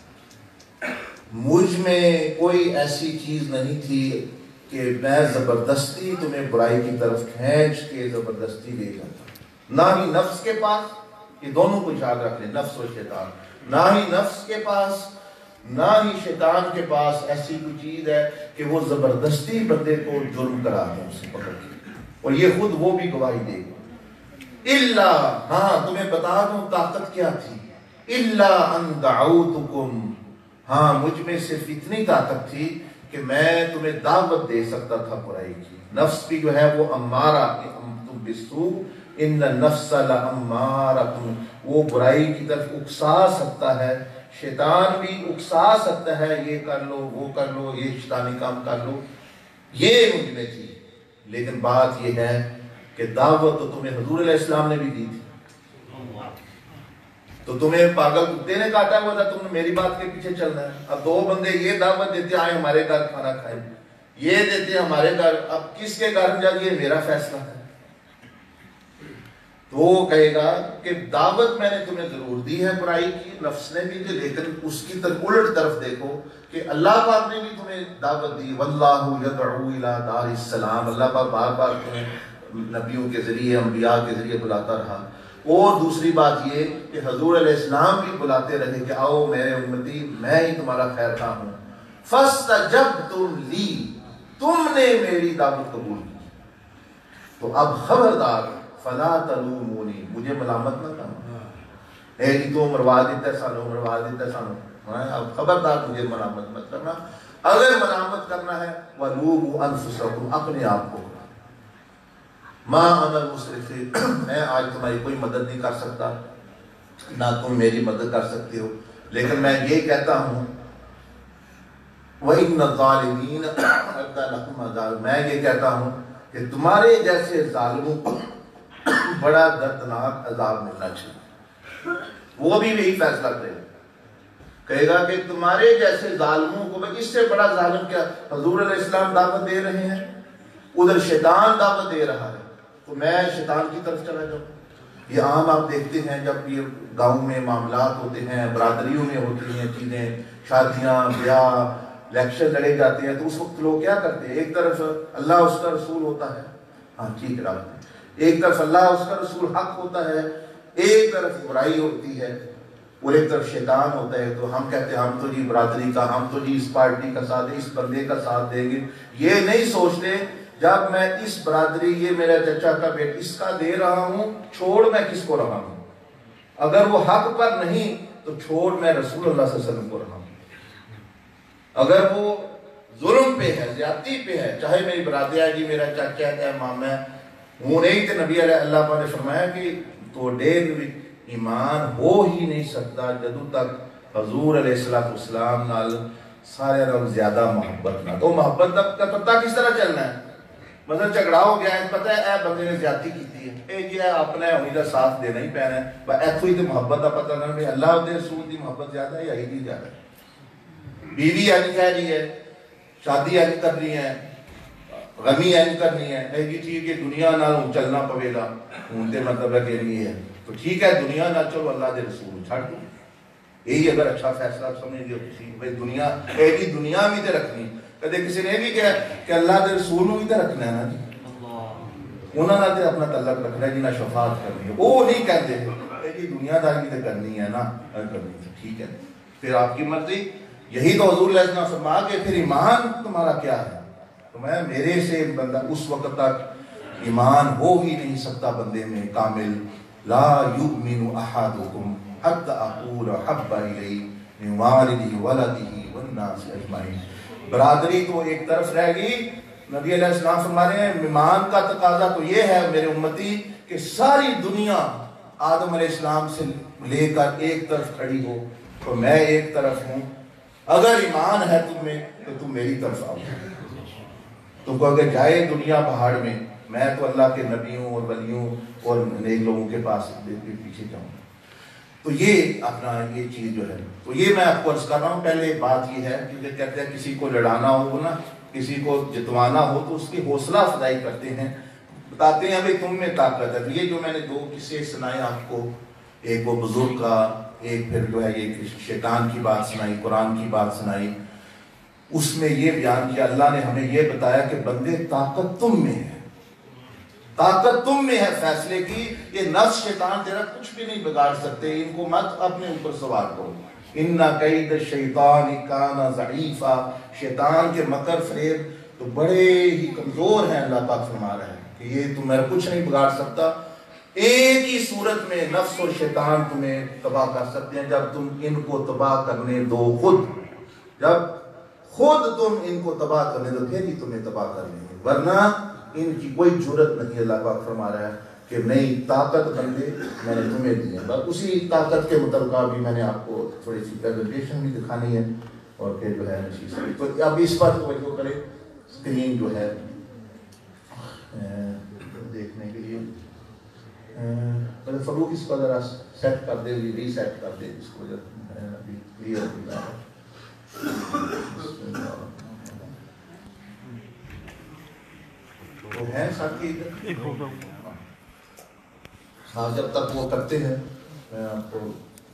مجھ میں کوئی ایسی چیز نہیں تھی کہ میں زبردستی تمہیں برائی کی طرف کھینچ کے زبردستی لے جاتا. نہ ہی نفس کے پاس، یہ دونوں کو یاد رکھ لیں، نفس و شیطان، نہ ہی نفس کے پاس نہ ہی شیطان کے پاس ایسی کوئی چیز ہے کہ وہ زبردستی بندے کو جرم کرا دے اسے پکڑ کے، اور یہ خود وہ بھی گواہی دے گا. الا، ہاں تمہیں بتا دوں طاقت کیا تھی. الا ان دعوتکم، ہاں مجھ میں صرف اتنی طاقت تھی کہ میں تمہیں دعوت دے سکتا تھا برائی کی. نفس بھی جو ہے وہ امارہ، تم بالسوء ان النفس لامارۃ، وہ برائی کی طرف اکسا سکتا ہے. شیطان بھی اکسا سکتا ہے، یہ کر لو وہ کر لو، یہ شیطانی کام کر لو. یہ مجھ میں تھی. لیکن بات یہ ہے کہ دعوت تو تمہیں حضور علیہ السلام نے بھی دی تھی. تو تمہیں پاگل کتے نے کاٹا ہوا تھا، تم نے میری بات کے پیچھے چلنا ہے. اب دو بندے یہ دعوت دیتے آئے ہمارے گھر کھانا کھائیں، یہ دیتے ہمارے گھر، اب کس کے گھر جا یہ میرا فیصلہ ہے. تو وہ کہے گا کہ دعوت میں نے تمہیں ضرور دی ہے برائی کی، نفس نے بھی دی، لیکن اس کی طرف الٹ طرف دیکھو کہ اللہ پاک نے بھی تمہیں دعوت دی. واللہ یدعو الی دار السلام، اللہ پاک بار بار تمہیں نبیوں کے ذریعے، انبیاء کے ذریعے بلاتا رہا. اور دوسری بات یہ کہ حضور علیہ السلام بھی بلاتے رہے کہ آؤ میرے امتی، میں ہی تمہارا خیر خواہ ہوں. فاستجبتم لی، تم نے میری دعوت قبول کی. تو اب خبردار فلا تلومونی، مجھے ملامت نہ کرنا. اے جی تو مروا دیتا ہے سانو، مروا دیتا ہے سانو. اب خبردار مجھے ملامت مت کرنا. اگر ملامت کرنا ہے وَلُومُوا أَنفُسَكُمْ، اپنے آپ کو. مَا أَنَا الْمُصْرِخِينَ، میں آج تمہاری کوئی مدد نہیں کر سکتا، نہ تم میری مدد کر سکتے ہو. لیکن میں یہ کہتا ہوں وَإِنَّ الظَّالِمِينَ أَعَدَّ لَهُمْ عَذَابًا، میں یہ کہتا ہوں کہ تمہارے جیسے ظالموں کو بڑا دردناک عذاب ملنا چاہیے. وہ بھی یہی فیصلہ کرے گا، کہے گا کہ تمہارے جیسے ظالموں کو، اس سے بڑا ظالم کیا. حضور علیہ السلام دعوت دے رہے ہیں، ادھر شیطان دعوت دے رہا ہے، تو میں شیطان کی طرف چلا جاؤں. یہ عام آپ دیکھتے ہیں جب یہ گاؤں میں معاملات ہوتے ہیں، برادریوں میں ہوتی ہیں چیزیں، شادیاں، بیاہ، الیکشن لڑے جاتے ہیں، تو اس وقت لوگ کیا کرتے ہیں؟ ایک طرف اللہ اس کا رسول ہوتا ہے، ہاں ٹھیک ہے، ایک طرف اللہ اس کا رسول حق ہوتا ہے، ایک طرف برائی ہوتی ہے اور ایک طرف شیطان ہوتا ہے. تو ہم کہتے ہیں ہم تو جی برادری کا، ہم تو جی اس پارٹی کا ساتھ، اس بندے کا ساتھ دیں گے. یہ نہیں سوچتے جب میں اس برادری، یہ میرا چچا کا بیٹ، اس کا دے رہا ہوں، چھوڑ میں کس کو رہا ہوں؟ اگر وہ حق پر نہیں تو چھوڑ میں رسول اللہ صلی اللہ علیہ وسلم کو رہا ہوں. اگر وہ ظلم پہ ہے، زیادتی پہ ہے، چاہے میری برادری ہے، جی میرا چچا ہے، ماما ہے، وہ نہیں تو نبی علیہ اللہ پاک نے فرمایا کہ تو ڈیر ایمان ہو ہی نہیں سکتا جدو تک حضور علیہ السلام نال سارے نال زیادہ محبت نہ. تو محبت کا پتہ کس طرح چلنا ہے؟ مطلب جھگڑا ہو گیا ہے، پتہ ہے اے بندے نے زیادتی کی ہے، اے جی اپنا ہوئی دا ساتھ دینا ہی پینا ہے، بس ایتھوں ہی تو محبت کا پتہ نہ بھی اللہ دے رسول دی محبت زیادہ ہے یا ہی نہیں زیادہ ہے. بیوی اینج کہہ رہی ہے، شادی اینج کرنی ہے، غمی اینج کرنی ہے، ایک ہی چیز کہ دنیا نال چلنا پوے گا، ہوں تے مطلب ہے کہ نہیں ہے تو ٹھیک ہے دنیا نہ چلو، اللہ دے رسول چھڑ دو. یہی اگر اچھا فیصلہ سمجھ لو کسی بھائی دنیا ایک ہی دنیا بھی تے رکھنی. کدے کسی نے بھی کہا کہ اللہ دے رسول بھی تے رکھنا ہے نا جی، انہوں نے تے اپنا تعلق رکھنا ہے جی، نہ شفاعت کرنی ہے. وہ نہیں کہتے ایک ہی دنیا داری بھی تے کرنی ہے نا، کرنی ہے ٹھیک ہے، پھر آپ کی مرضی. یہی تو حضور علیہ السلام فرما کہ پھر ایمان تمہارا کیا ہے؟ تو میں میرے سے بندہ اس وقت تک ایمان ہو ہی نہیں سکتا بندے میں کامل. لا یؤمن احدکم حتی اقول حب الی من والدہ ولدہ والناس اجمعین. برادری تو ایک طرف رہ گئی. نبی علیہ السلام فرما رہے ہیں ایمان کا تقاضا تو یہ ہے میرے امتی کہ ساری دنیا آدم علیہ السلام سے لے کر ایک طرف کھڑی ہو تو میں ایک طرف ہوں. اگر ایمان ہے تم میں تو تم میری طرف آؤ. تم کو اگر جائے دنیا پہاڑ میں تو اللہ کے نبیوں اور ولیوں اور نیک لوگوں کے پاس پیچھے جاؤں. تو یہ اپنا یہ چیز جو ہے، تو یہ میں آپ کو عرض کر رہا ہوں. پہلے بات یہ ہے کہ کہتے ہیں کسی کو لڑانا ہو نا، کسی کو جتوانا ہو تو اس کی حوصلہ افزائی کرتے ہیں، بتاتے ہیں بھائی تم میں طاقت ہے. یہ جو میں نے دو قصے سنائے آپ کو، ایک وہ بزرگ کا، ایک پھر جو ہے یہ شیطان کی بات سنائی، قرآن کی بات سنائی. اس میں یہ بیان کیا اللہ نے ہمیں یہ بتایا کہ بندے طاقت تم میں ہے، طاقت تم میں ہے فیصلے کی. یہ نفس شیطان تیرا کچھ بھی نہیں بگاڑ سکتے، ان کو مت اپنے اوپر سوار کرو. ان کید الشیطان کان ضعیفا. شیطان کے مکر فریب تو بڑے ہی کمزور ہیں. اللہ پاک فرما رہا ہے کہ یہ تمہیں کچھ نہیں بگاڑ سکتا. ایک ہی صورت میں نفس اور شیطان تمہیں تباہ کر سکتے ہیں، جب تم ان کو تباہ کرنے دو خود. جب خود تم ان کو تباہ کرنے دو پھر ہی تمہیں تباہ کر لیں گے، ورنہ ان کی کوئی جرت نہیں. اللہ پاک فرما رہا ہے کہ نئی طاقت بندے میں نے تمہیں دی ہے. بس اسی طاقت کے متعلقہ بھی میں نے آپ کو تھوڑی سی پریزنٹیشن بھی دکھانی ہے اور پھر جو ہے تو اب اس پر توجہ کریں. اسکرین جو ہے دیکھنے کے لیے فروغ اس کو ذرا سیٹ کر دے، ری سیٹ کر دے اس کو ابھی کلیئر ہو جائے. وہ ہے ساتھی ہاں، جب تک وہ کرتے ہیں میں آپ کو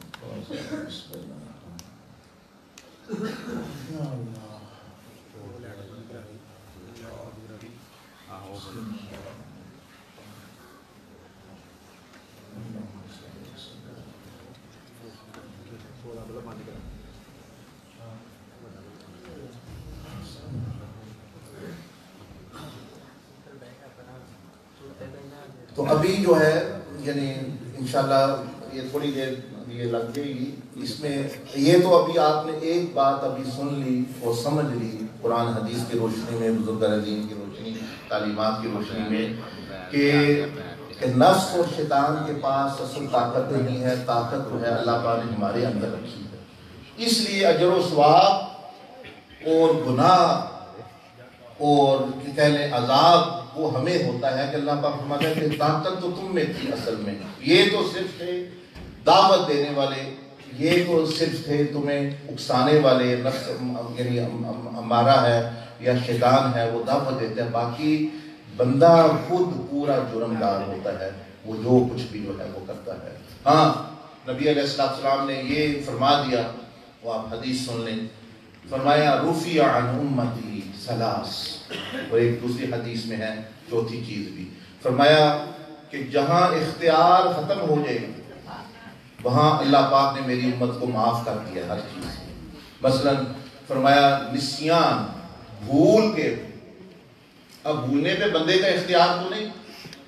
تو ابھی جو ہے یعنی انشاءاللہ یہ تھوڑی دیر یہ لگ جائے گی اس میں. یہ تو ابھی آپ نے ایک بات ابھی سن لی اور سمجھ لی قرآن حدیث کی روشنی میں، بزرگان دین کی روشنی، تعلیمات کی روشنی میں، کہ نفس اور شیطان کے پاس اصل طاقت نہیں ہے. طاقت جو ہے اللہ پاک نے ہمارے اندر رکھی ہے. اس لیے اجر و ثواب اور گناہ اور کہہ لیں عذاب وہ ہمیں ہوتا ہے کہ اللہ پاک فرماتا ہے کہ طاقت تو تم میں تھی اصل میں. یہ تو صرف تھے دعوت دینے والے، یہ تو صرف تھے تمہیں اکسانے والے. نفس یعنی ہمارا ہے یا شیطان ہے وہ دعوت دیتے ہیں، باقی بندہ خود پورا جرمدار ہوتا ہے. وہ جو کچھ بھی جو ہے وہ کرتا ہے. ہاں نبی علیہ السلام نے یہ فرما دیا, وہ آپ حدیث سن لیں, فرمایا رفع عن امتی ثلاث, اور ایک دوسری حدیث میں ہے چوتھی چیز بھی, فرمایا کہ جہاں اختیار ختم ہو جائے وہاں اللہ پاک نے میری امت کو معاف کر دیا ہر چیز. مثلا فرمایا نسیان, بھول کے, اب بھولنے پہ بندے کا اختیار تو نہیں,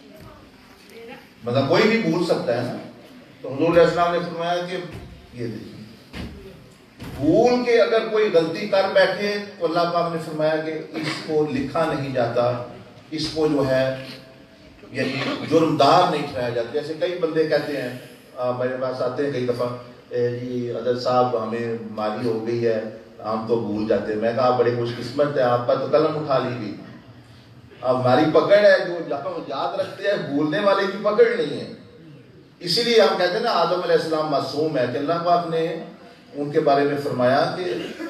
مطلب کوئی بھی بھول سکتا ہے نا. تو حضور علیہ السلام نے فرمایا کہ یہ دیکھیں بھول کے اگر کوئی غلطی کر بیٹھے تو اللہ پاک نے فرمایا کہ اس کو لکھا نہیں جاتا, اس کو جو ہے یعنی جرمدار نہیں ٹھہرایا جاتا. جیسے کئی بندے کہتے ہیں, میرے پاس آتے ہیں کئی دفعہ, جی حضرت صاحب ہمیں ماری ہو گئی ہے, ہم تو بھول جاتے ہیں. میں کہا بڑے خوش قسمت ہے, آپ پر تو قلم اٹھا لی گئی, اب ہماری پکڑ ہے جو یاد رکھتے ہیں, بھولنے والے کی پکڑ نہیں ہے. اسی لیے ہم کہتے ہیں نا آدم علیہ السلام معصوم ہے, کہ اللہ پاک نے ان کے بارے میں فرمایا کہ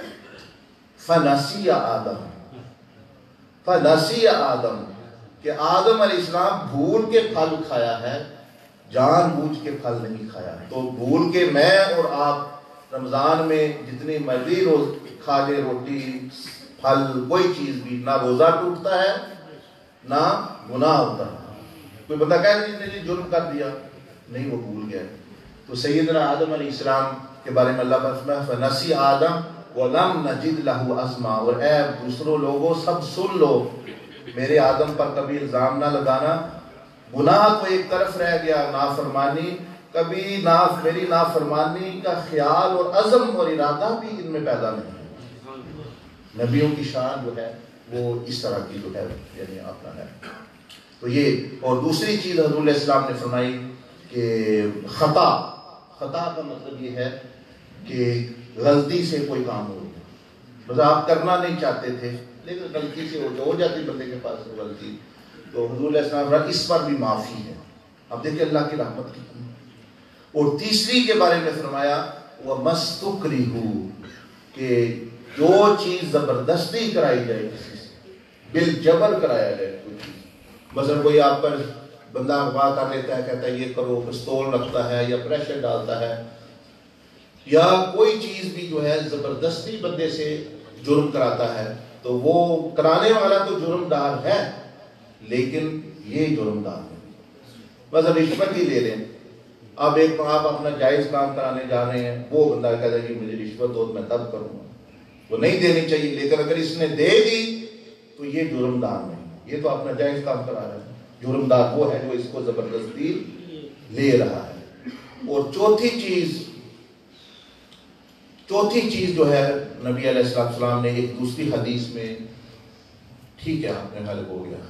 فنسی آدم, فنسی آدم, کہ آدم علیہ السلام بھول کے پھل کھایا ہے, جان بوجھ کے پھل نہیں کھایا. تو بھول کے میں اور آپ رمضان میں جتنی مرضی روز کھا لے روٹی پھل کوئی چیز بھی, نہ روزہ ٹوٹتا ہے نہ گناہ ہوتا ہے. کوئی بندہ کہے جس نے جی جرم کر دیا, نہیں, وہ بھول گیا. تو سیدنا آدم علیہ السلام کے بارے میں اللہ فرماتا ہے فنسی آدم ولم نجد لہ عزما, اور اے دوسروں لوگوں سب سن لو, میرے آدم پر کبھی الزام نہ لگانا, گناہ تو ایک طرف رہ گیا, نافرمانی کبھی میری نافرمانی کا خیال اور عزم اور ارادہ بھی ان میں پیدا نہیں. نبیوں کی شان جو ہے وہ اس طرح کی جو ہے یعنی آتا ہے. تو یہ, اور دوسری چیز حضور علیہ السلام نے فرمائی کہ خطا کا مطلب یہ ہے کہ غلطی سے کوئی کام ہو گیا, بس آپ کرنا نہیں چاہتے تھے لیکن غلطی سے ہو جاتی بندے کے پاس غلطی, تو حضور علیہ السلام اس پر بھی معافی ہے. اب دیکھیں اللہ کی رحمت کی. اور تیسری کے بارے میں فرمایا وَمَسْتُكْرِهُ, کہ جو چیز زبردستی کرائی جائے کسی سے, بالجبر کرایا جائے کوئی چیز, مثلا کوئی آپ پر بندہ اغوا کر لیتا ہے, کہتا ہے یہ کرو, پستول رکھتا ہے یا پریشر ڈالتا ہے, یا کوئی چیز بھی جو ہے زبردستی بندے سے جرم کراتا ہے, تو وہ کرانے والا تو جرمدار ہے لیکن یہ جرمدار ہے. بس رشوت ہی لے لیں, اب آپ اپنا جائز کام کرانے جا رہے ہیں, وہ بندہ کہتا ہے کہ مجھے رشوت دو میں تب کروں گا, وہ نہیں دینی چاہیے, لیکن اگر اس نے دے دی تو یہ جرمدار نہیں, یہ تو اپنا جائز کام کرا رہا ہے. جرمدار وہ ہے جو اس کو زبردستی لے رہا ہے. اور چوتھی چیز جو ہے نبی علیہ السلام نے ایک دوسری حدیث میں, ٹھیک ہے آپ نے حل ہو گیا,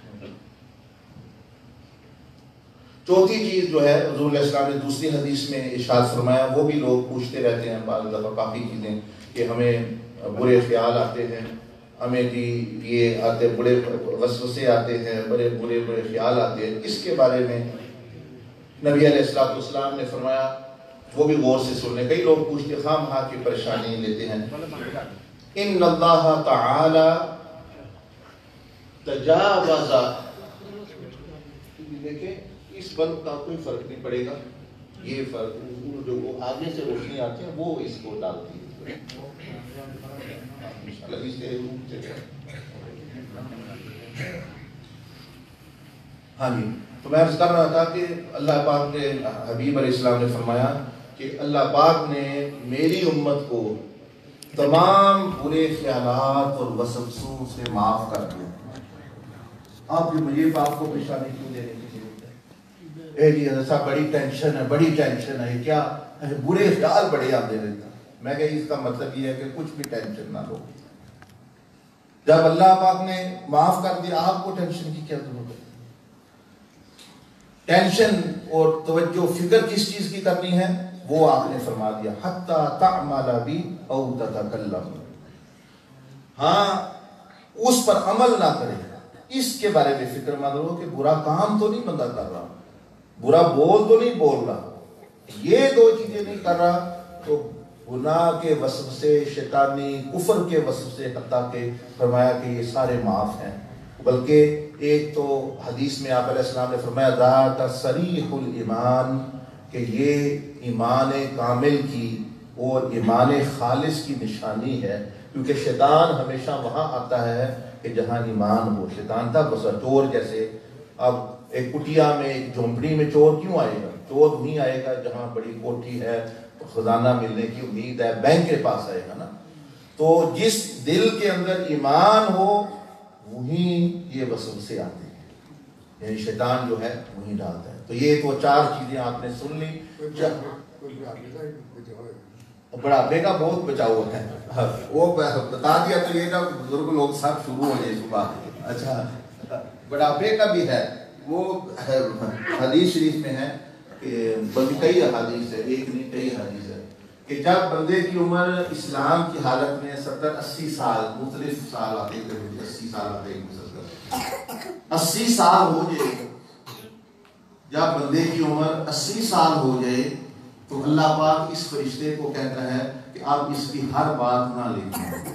چوتھی چیز جو ہے حضور علیہ السلام نے دوسری حدیث میں ارشاد فرمایا, وہ بھی لوگ پوچھتے رہتے ہیں بعض دفعہ کافی چیزیں, کہ ہمیں برے خیال آتے ہیں, ہمیں جی یہ آتے بڑے وسوسے آتے ہیں, بڑے برے خیال آتے ہیں. اس کے بارے میں نبی علیہ السلام نے فرمایا, وہ بھی غور سے سن لیں. کئی لوگ پوچھتے خام ہاں کی پریشانی لیتے ہیں. ان اللہ تعالی تجاوز, دیکھیں اس بند کا کوئی فرق نہیں پڑے گا, یہ فرق جو وہ آگے سے روشنی آتی ہے وہ اس کو ڈالتی ہے. ہاں جی, تو میں عرض کر رہا تھا کہ اللہ پاک نے, حبیب علیہ السلام نے فرمایا کہ اللہ پاک نے میری امت کو تمام برے خیالات اور وسوسوں سے معاف کر دیا. آپ بھی مجھے آپ کو پریشانی کیوں دینے کی ضرورت ہے؟ اے جی حضرت صاحب بڑی ٹینشن ہے, کیا برے خیال بڑے آتے رہتے ہیں. میں کہ اس کا مطلب یہ ہے کہ کچھ بھی ٹینشن نہ لو, جب اللہ پاک نے معاف کر دیا آپ کو ٹینشن کی کیا ضرورت ہے؟ ٹینشن اور توجہ فکر کس چیز کی کرنی ہے وہ آپ نے فرما دیا, حتی تعمل بی او تتکلم, ہاں اس پر عمل نہ کرے, اس کے بارے میں فکر مند رہو کہ برا کام تو نہیں بندہ کر رہا, برا بول تو نہیں بول رہا, یہ دو چیزیں نہیں کر رہا تو گناہ کے وسوسے, شیطانی کفر کے وسوسے, حتیٰ کہ فرمایا کہ یہ سارے معاف ہیں. بلکہ ایک تو حدیث میں آپ علیہ السلام نے فرمایا ذات صریح الایمان، کہ یہ ایمان کامل کی اور ایمان خالص کی نشانی ہے، کیونکہ شیطان ہمیشہ وہاں آتا ہے کہ جہاں ایمان ہو۔ شیطان تھا بس چور جیسے، اب ایک کٹیا میں ایک جھونپڑی میں چور کیوں آئے گا؟ چور وہیں آئے گا جہاں بڑی کوٹھی ہے، خزانہ ملنے کی امید ہے، بینک کے پاس آئے گا نا۔ تو جس دل کے اندر ایمان ہو وہیں یہ وسوسے آتے ہیں، یعنی شیطان جو ہے وہیں ڈالتا ہے۔ تو یہ تو 4 چیزیں آپ نے سن لی۔ بڑھاپے کا بہت بچاؤ ہے، وہ بتا دیا تو یہ نا بزرگ لوگ سب شروع ہو جائے صبح۔ اچھا بڑھاپے کا بھی ہے، وہ حدیث شریف میں ہے کہ بلکہ کئی احادیث ہے، ایک نہیں کئی حدیث ہے کہ جب بندے کی عمر اسلام کی حالت میں 70-80 سال، مختلف سال آتے تھے، 80 سال آتے ہیں، 80 سال ہو جائے، جب بندے کی عمر 80 سال ہو جائے تو اللہ پاک اس فرشتے کو کہتا ہے کہ آپ اس کی ہر بات نہ لکھیں،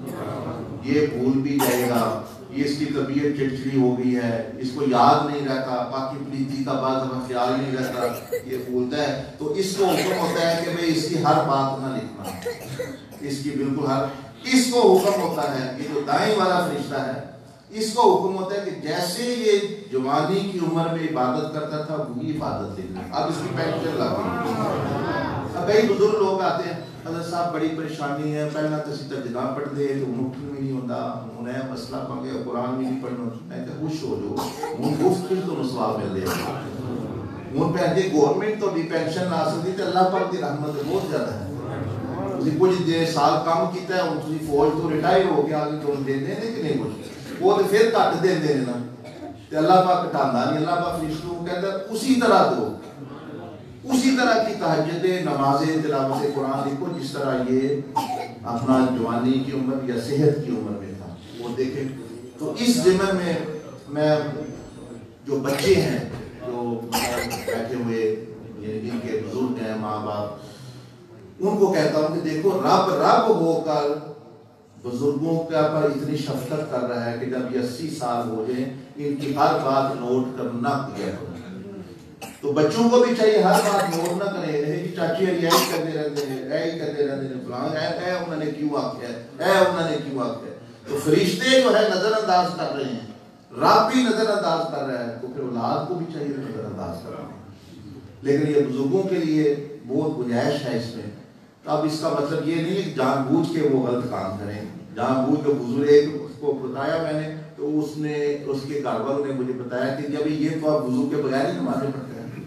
یہ بھول بھی جائے گا، یہ اس کی طبیعت چڑچڑی ہو گئی ہے، اس کو یاد نہیں رہتا، پاکی پلیتی کا بات ہمیں خیال نہیں رہتا، یہ بھولتا ہے، تو اس کو حکم ہوتا ہے کہ بھئی اس کی ہر بات نہ لکھنا، اس کی بالکل ہر، اس کو حکم ہوتا ہے، یہ جو دائیں والا فرشتہ ہے اس کو حکم ہوتا ہے کہ جیسے یہ جوانی کی عمر میں عبادت کرتا تھا وہی عبادت لکھنا۔ اب اس کی پینشن لگی، اب کئی بزرگ لوگ آتے ہیں، حضرت صاحب بڑی پریشانی ہے، پہلا تو اسی تک جناب پڑھ دے تو مٹھ بھی نہیں ہوتا، انہیں مسئلہ پنگے قرآن بھی نہیں پڑھنا، میں کہ خوش ہو جو ان گفت پھر تو نسواب مل دے گا، ان پہ آتے گورنمنٹ تو بھی پینشن نہ سکتی تو اللہ پاک کی رحمت بہت زیادہ ہے۔ اسی کچھ دیر سال کام کیتا ہے، ان کی فوج تو ریٹائر ہو گیا، آگے تو دے دیں کہ نہیں کچھ، وہ تو پھر کٹ دے دیں نا، تو اللہ پاک کٹانا نہیں، اللہ پاک فرشتوں کو کہتا ہے اسی طرح دو، اسی طرح کی تہجدیں، نمازیں، تلاوت قرآن لکھو جس طرح یہ اپنا جوانی کی عمر یا صحت کی عمر میں تھا، وہ دیکھیں۔ تو اس ضمن میں جو بچے ہیں جو بیٹھے ہوئے جن کے بزرگ ہیں، ماں باپ، ان کو کہتا ہوں کہ دیکھو رب ہو کر بزرگوں کے پر اتنی شفقت کر رہا ہے کہ جب یہ 80 سال ہو جائیں ان کی ہر بات نوٹ کرنا کیا کرو، تو بچوں کو بھی چاہیے ہر بات نوٹ نہ کرے، کہ چاچی یہی کرتے رہتے ہیں، یہی کرتے رہتے ہیں، فلان اے انہوں نے کیوں آخیا ہے، اے انہوں نے کیوں آخیا ہے، تو فرشتے جو ہے نظر انداز کر رہے ہیں، رب بھی نظر انداز کر رہا ہے، تو پھر اولاد کو بھی چاہیے نظر انداز کرنا۔ لیکن یہ بزرگوں کے لیے بہت گنجائش ہے اس میں۔ تو اب اس کا مطلب یہ نہیں ہے کہ جان بوجھ کے وہ غلط کام کریں، جان بوجھ کے بزرگ ایک کو بتایا میں نے، تو اس کے گھر والوں نے مجھے بتایا کہ جب یہ تو آپ بزرگ کے بغیر ہی نمازیں پڑھتے ہیں،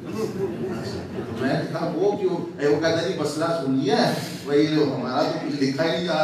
تو میں نے کہا وہ کیوں؟ وہ کہتا ہے جی مسئلہ سن لیا ہے، وہی ہمارا تو کچھ لکھا ہی نہیں جا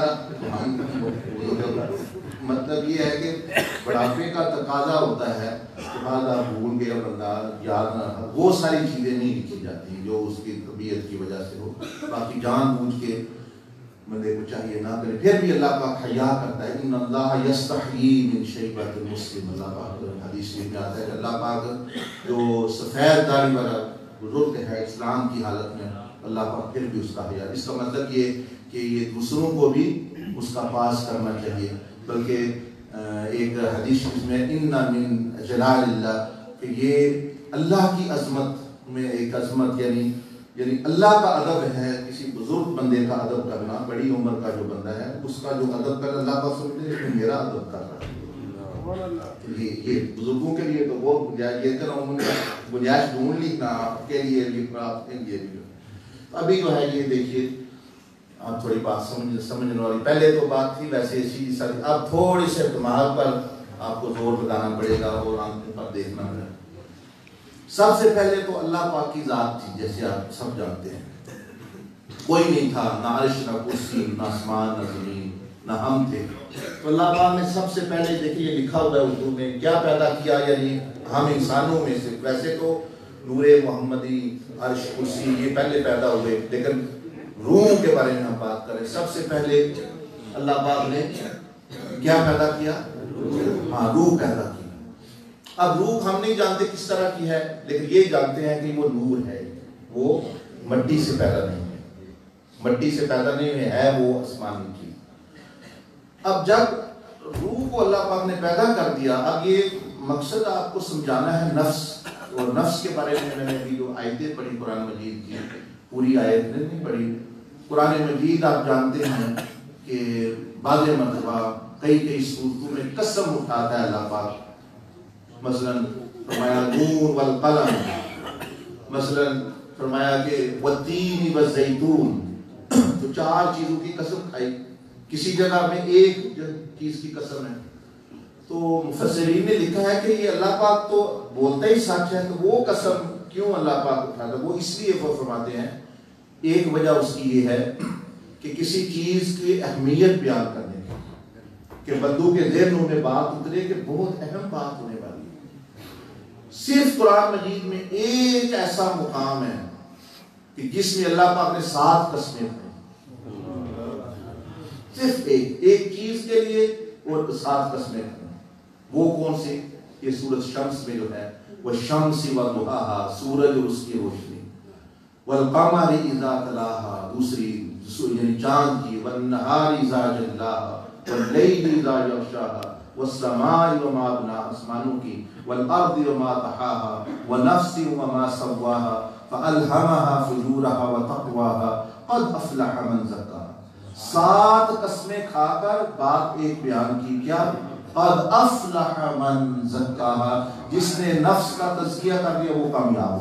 رہا۔ مطلب یہ ہے کہ بڑھاپے کا تقاضا ہوتا ہے، لہٰذا بھول گیا بندہ، یاد نہ رہا، وہ ساری چیزیں نہیں لکھی جاتی جو اس کی طبیعت کی وجہ سے ہو، باقی جان بوجھ کے بندے کو چاہیے نہ کرے۔ پھر بھی اللہ پاک حیا کرتا ہے، ان اللہ یستحیی من شیبۃ المسلم، اللہ پاک حدیث میں آتا ہے کہ اللہ پاک جو سفید داڑھی والا بزرگ ہے اسلام کی حالت میں، اللہ پاک پھر بھی اس کا حیا۔ اس کا مطلب یہ کہ یہ دوسروں کو بھی اس کا پاس کرنا چاہیے، بلکہ ایک حدیث میں ان من جلال اللہ، کہ یہ اللہ کی عظمت میں ایک عظمت، یعنی اللہ کا ادب ہے، کسی بزرگ بندے کا ادب کرنا، بڑی عمر کا جو بندہ ہے اس کا جو ادب کرنا، اللہ کا سمجھتے ہیں کہ میرا ادب کر رہا ہے۔ یہ بزرگوں کے لیے تو بہت گنجائش، یہ کروں گنجائش ڈھونڈ لی نا آپ کے لیے بھی، آپ کے لیے بھی۔ ابھی جو ہے یہ دیکھیے آپ تھوڑی بات سمجھنے والی، پہلے تو بات تھی ویسے اسی ساری، اب تھوڑی سے دماغ پر آپ کو زور لگانا پڑے گا اور آنکھوں پر دیکھنا پڑے گا۔ سب سے پہلے تو اللہ پاک کی ذات تھی، جیسے آپ سب جانتے ہیں، کوئی نہیں تھا، نہ عرش، نہ کرسی، نہ آسمان، نہ زمین، نہ ہم تھے۔ تو اللہ پاک نے سب سے پہلے دیکھیے لکھا ہوا ہے اردو میں کیا پیدا کیا، یعنی ہم انسانوں میں سے، ویسے تو نور محمدی، عرش، کرسی یہ پہلے پیدا ہوئے، لیکن روح کے بارے میں ہم بات کریں، سب سے پہلے اللہ پاک نے کیا پیدا کیا؟ ہاں، روح پیدا کی۔ اب روح ہم نہیں جانتے کس طرح کی ہے، لیکن یہ جانتے ہیں کہ وہ نور ہے، وہ مٹی سے پیدا نہیں ہے، مٹی سے پیدا نہیں ہے، وہ آسمانی چیز۔ اب جب روح کو اللہ پاک نے پیدا کر دیا. اب یہ مقصد آپ کو سمجھانا ہے نفس، اور نفس کے بارے میں نے ابھی جو آیتیں پڑھی قرآن مجید کی، پوری آیت نہیں پڑھی. قرآن مجید آپ جانتے ہیں کہ بعض مرتبہ کئی صورتوں میں قسم اٹھاتا ہے اللہ پاک. مثلا فرمایا نون والقلم، مثلا فرمایا کہ والتین والزیتون، تو 4 چیزوں کی قسم کھائی. کسی جگہ میں ایک چیز کی قسم ہے. تو مفسرین نے لکھا ہے کہ یہ اللہ پاک تو بولتا ہی سچ ہے، تو وہ قسم کیوں اللہ پاک اٹھاتا؟ وہ اس لیے وہ فرماتے ہیں، ایک وجہ اس کی یہ ہے کہ کسی چیز کی اہمیت بیان کرنے کی، کہ بندوں کے ذہنوں میں بات اترے کہ بہت اہم بات ہونے والی ہے. صرف قرآن مجید میں ایک ایسا مقام ہے کہ جس میں اللہ پاک نے 7 قسمیں کھائی، صرف ایک چیز کے لیے اور 7 قسمیں کھائی. وہ کون سی؟ یہ سورۃ شمس میں جو ہے، والشمس وضحاها، سورج اور اس کی روشنی، والقمر اذا تلاها، دوسری یعنی چاند کی، والنہار اذا جلاها، واللیل اذا یغشاها، والسماء وما بناها، آسمانوں کی، والارض وما طحاها، ونفس وما سواها، فألهمها فجورها وتقواها، قد افلح من زکاها. 7 قسمیں کھا کر بات ایک بیان کی، کیا؟ قد افلح من زکاها، جس نے نفس کا تزکیہ کر دیا وہ کامیاب